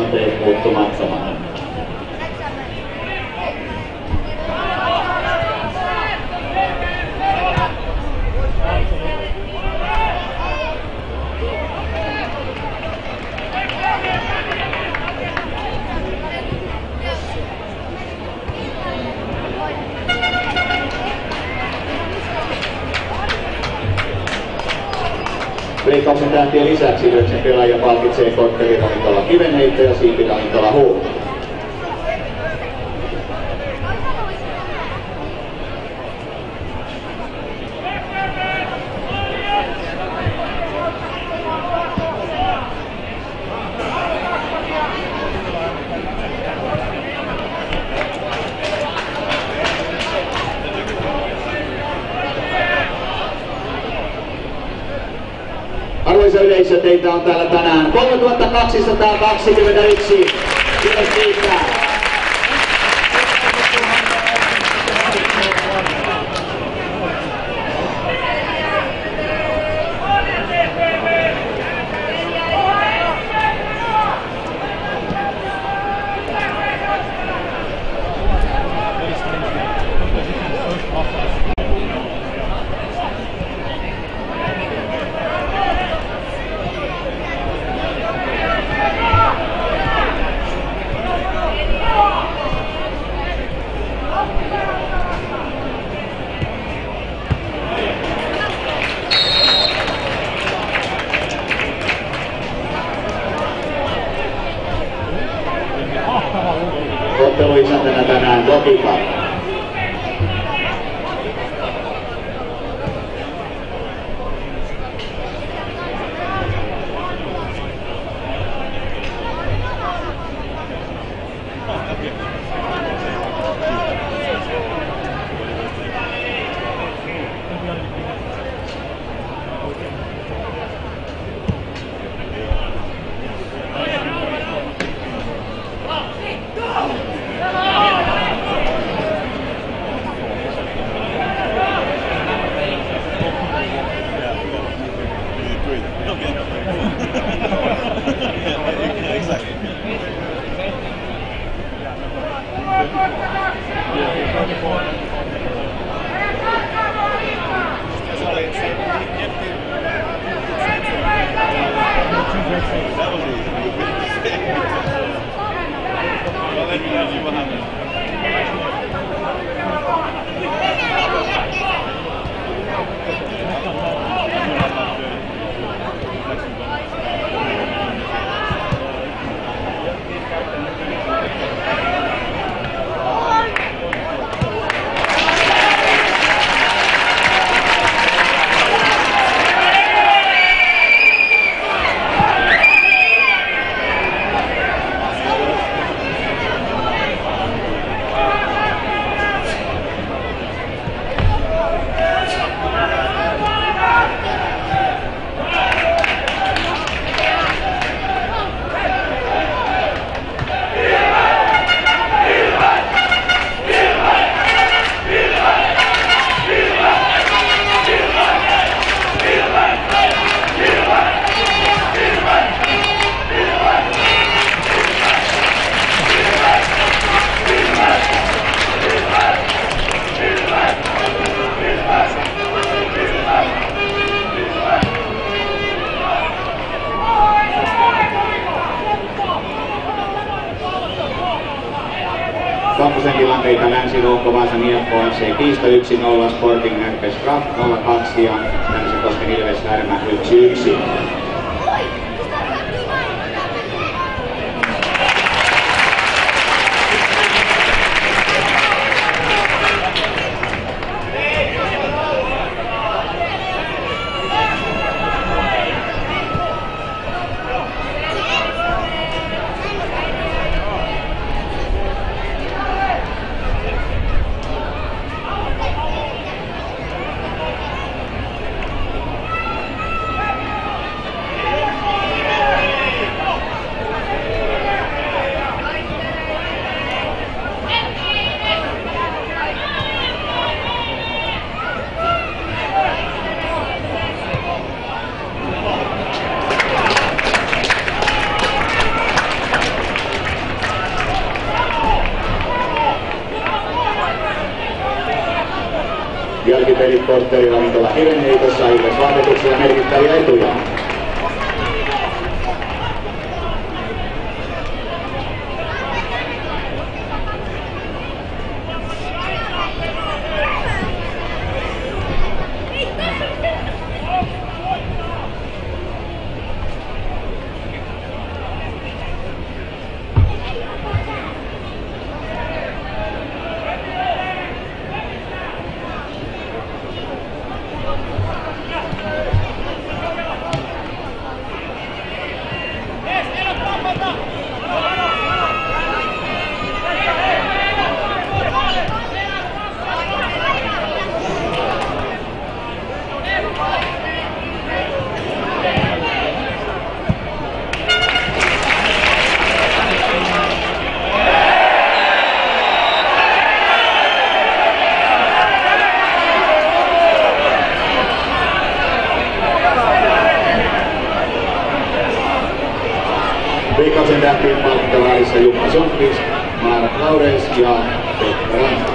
tilanteet muuttumattomana. Veikkauksen tähtien lisäksi 9 pelaaja palkitsee kortteliravintola Kivenheitto ja siipiravintola H. Arvoisa yleisö, teitä on täällä tänään 3221. Kiitos kiittää. Otteluisäntänä tänään Logica. Kakkosen tilanteita Länsi-Ruokko Vaasan IFK FC Kiisto 1-0, Sporting RPS Kraft 0-2 ja Länsi-Kosken Ilves Härmä 1-1. Jälkipelit kortteliravintola Kivenheitossa Ilves vaatetuksella merkittäviä etuja. Veikkauksen tähtien palkintovälissä Jukka Sundqvist, Maara Laures ja Pekka Ranta.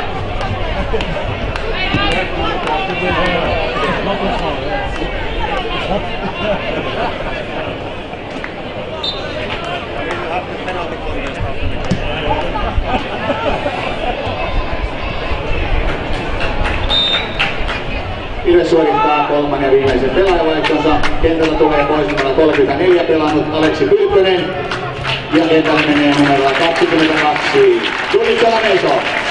Ilves suorittaa kolman ja viimeisen pelaajavaihtonsa. Kentällä tulee pois numero 34 pelannut Aleksi Pylkkönen. Ja kentällä menee numero 22 Tulikka Lameso.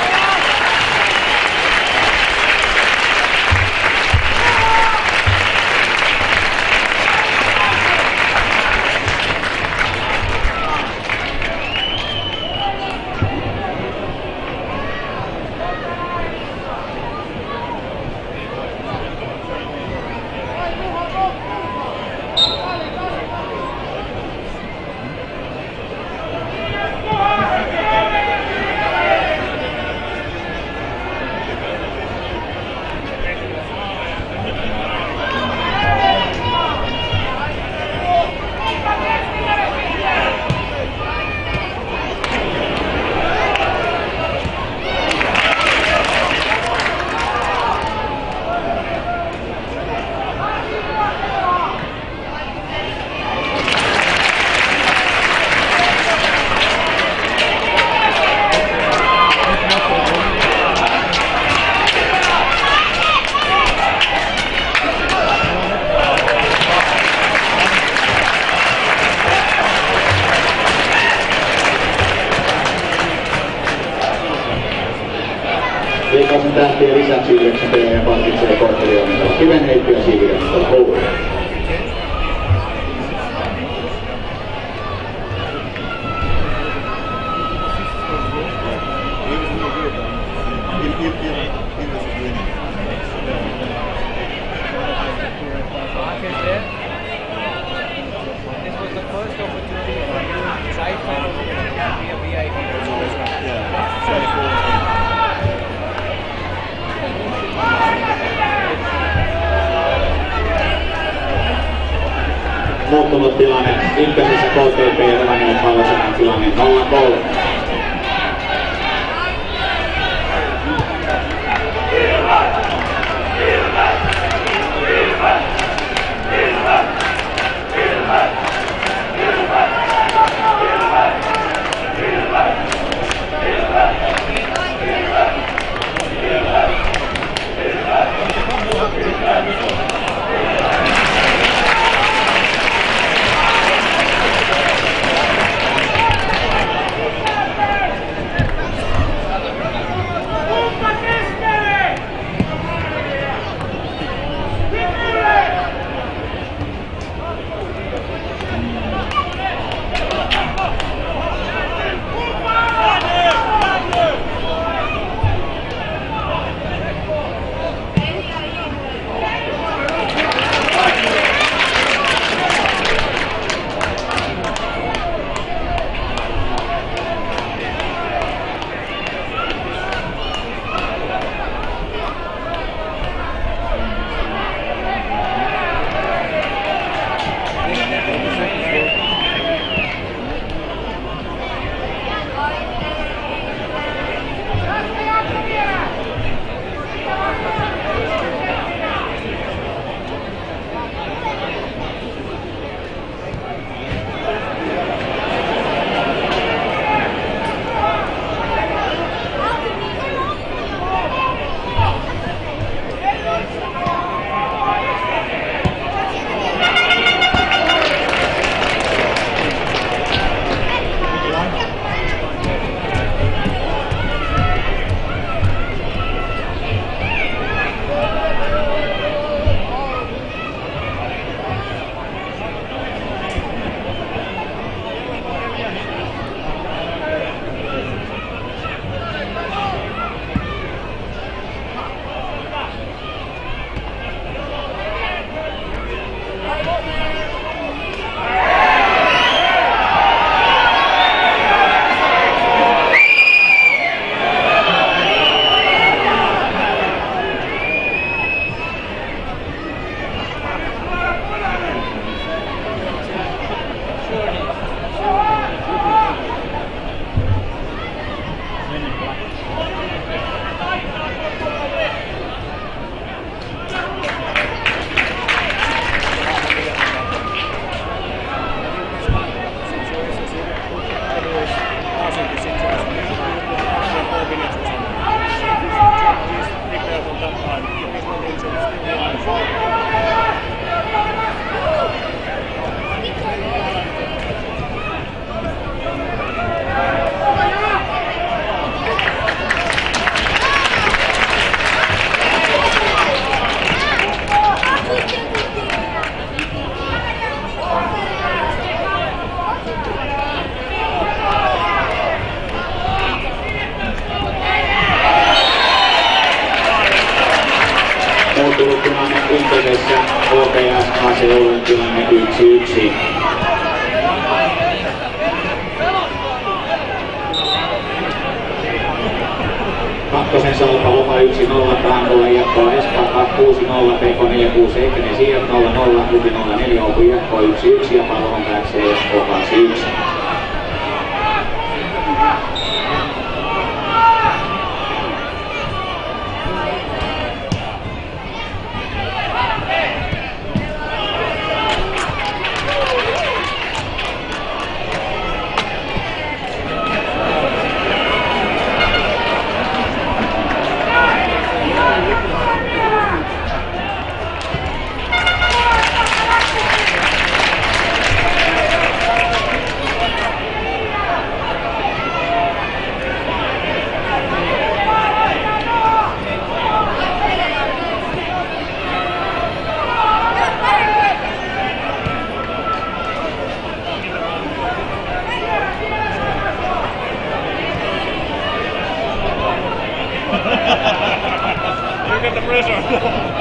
Veikkauksen tähtien lisäksi 9 pelejä palkitsee korttelijoinnilla Kivenheitto ja Siivirantola Oulu. Muuttunut tilanne ykkösessä KTP ja Rovaniemi Pallosenan tilanne 0-3. on tullut tilanne ykkösessä, OPS AC Oulun tilanne 1-1. Kakkosen Salpa Loma 1-0, Taankolla jatkoa Espaa 6-0, PK 46 Heikkinen Siirret 0-0, Klubi 0-4, Ouku jatkoa 1-1 ja Pallohon pääksee jatkoa 2-1. Look at the pressure.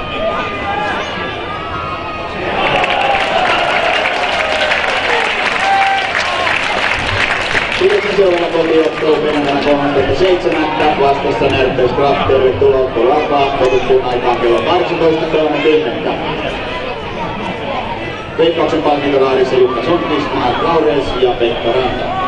Yhdessä seuraava kotiottelua perjantaina 3.7. Vastassa Närpes Kraft. Tervetuloa Kolapaa. Kotipuun aikaan kello 18.30. Veikkauksen palkintoraadissa Jukka Sundqvist, Mark Laurens ja Pekka Ranta.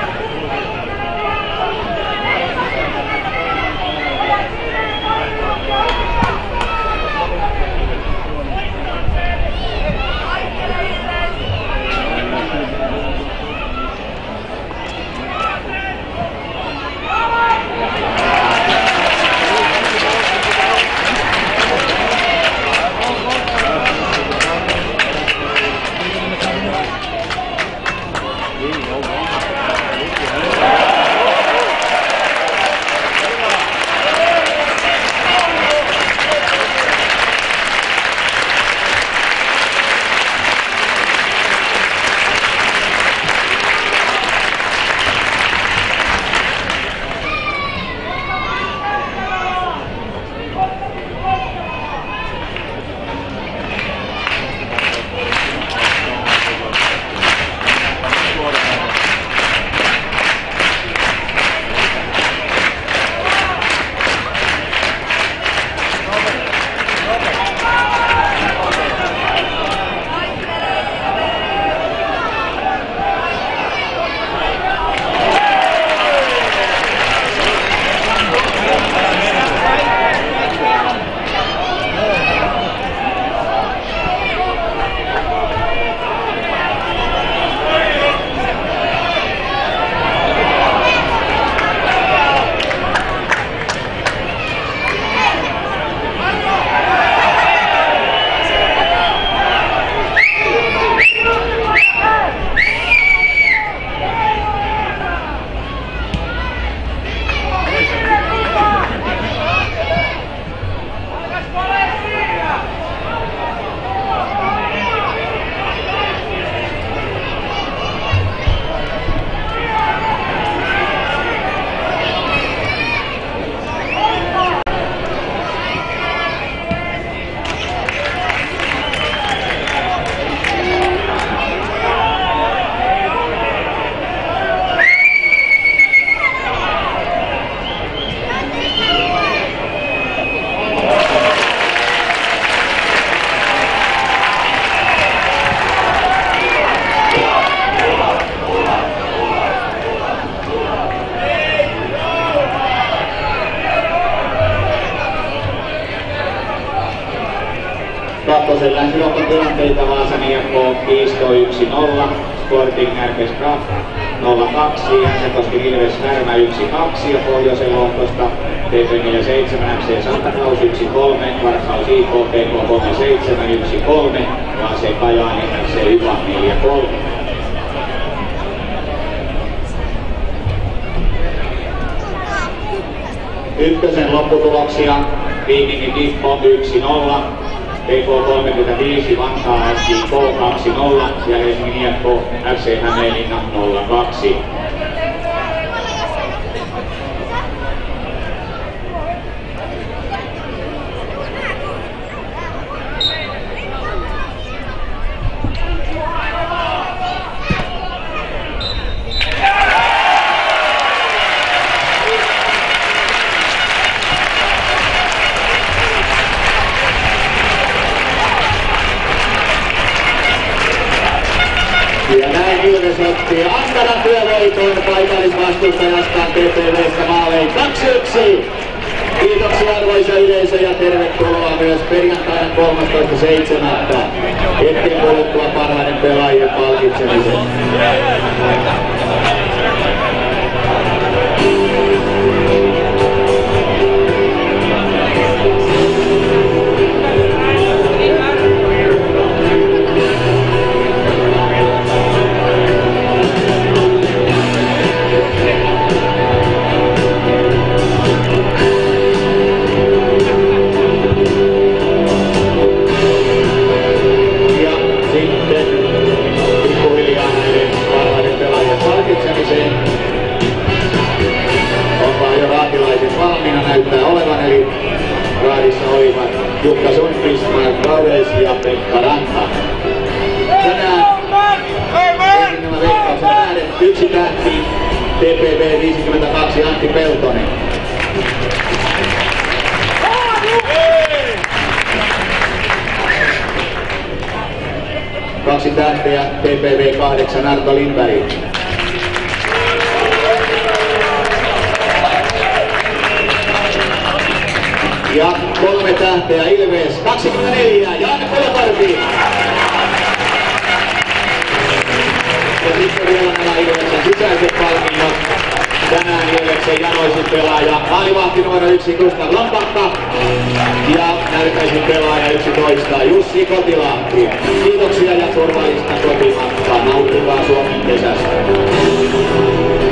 Kakkosen länsilohkon tilanteita Vaasan IFK Kiisto 1-0, Sporting Närpes Kraft 0-2, Äänekoski Ilves Härmä 1-2 ja pohjoisen lohkosta TP47 FC Santa Claus 1-3, Varkaus IK PK37 1-3 ja AC Kajaani FC Yva 4-3. Ykkösen lopputuloksia Viikingin Dippo 1-0, PK35 Vantaa SJK 2-0 ja Helsingin IFK FC Hämeenlinna 0-2. Ilves otti ankaran työvoiton paikallisvastustajastaan TPV:stä maalein 2-1. Kiitoksia arvoisa yleisö ja tervetuloa myös perjantaina 13.7. hetken kuluttua parhaiden pelaajien palkitsemiseen. Valmiina näyttää olevan, eli raadissa olivat Jukka Sundqvist, Mark Gaudes ja Pekka Ranta. Tänään ensimmäinen veikkauksen tähden yksi tähti TPV 52 Antti Peltonen. Kaksi tähteä TPV 8 Arto Lindberg. Ja 3 tähteä Ilves 24 Janne Poloparti. Ja sitten vielä nämä Ilveksen sisäiset palkinnot. Tänään Ilveksen janoisin pelaaja maalivahti numero 1 Gustav Lompakka ja nälkäisin pelaaja 11 Jussi Kotilahti. Kiitoksia ja turvallista kotimatkaa. Nauttikaa Suomen kesästä.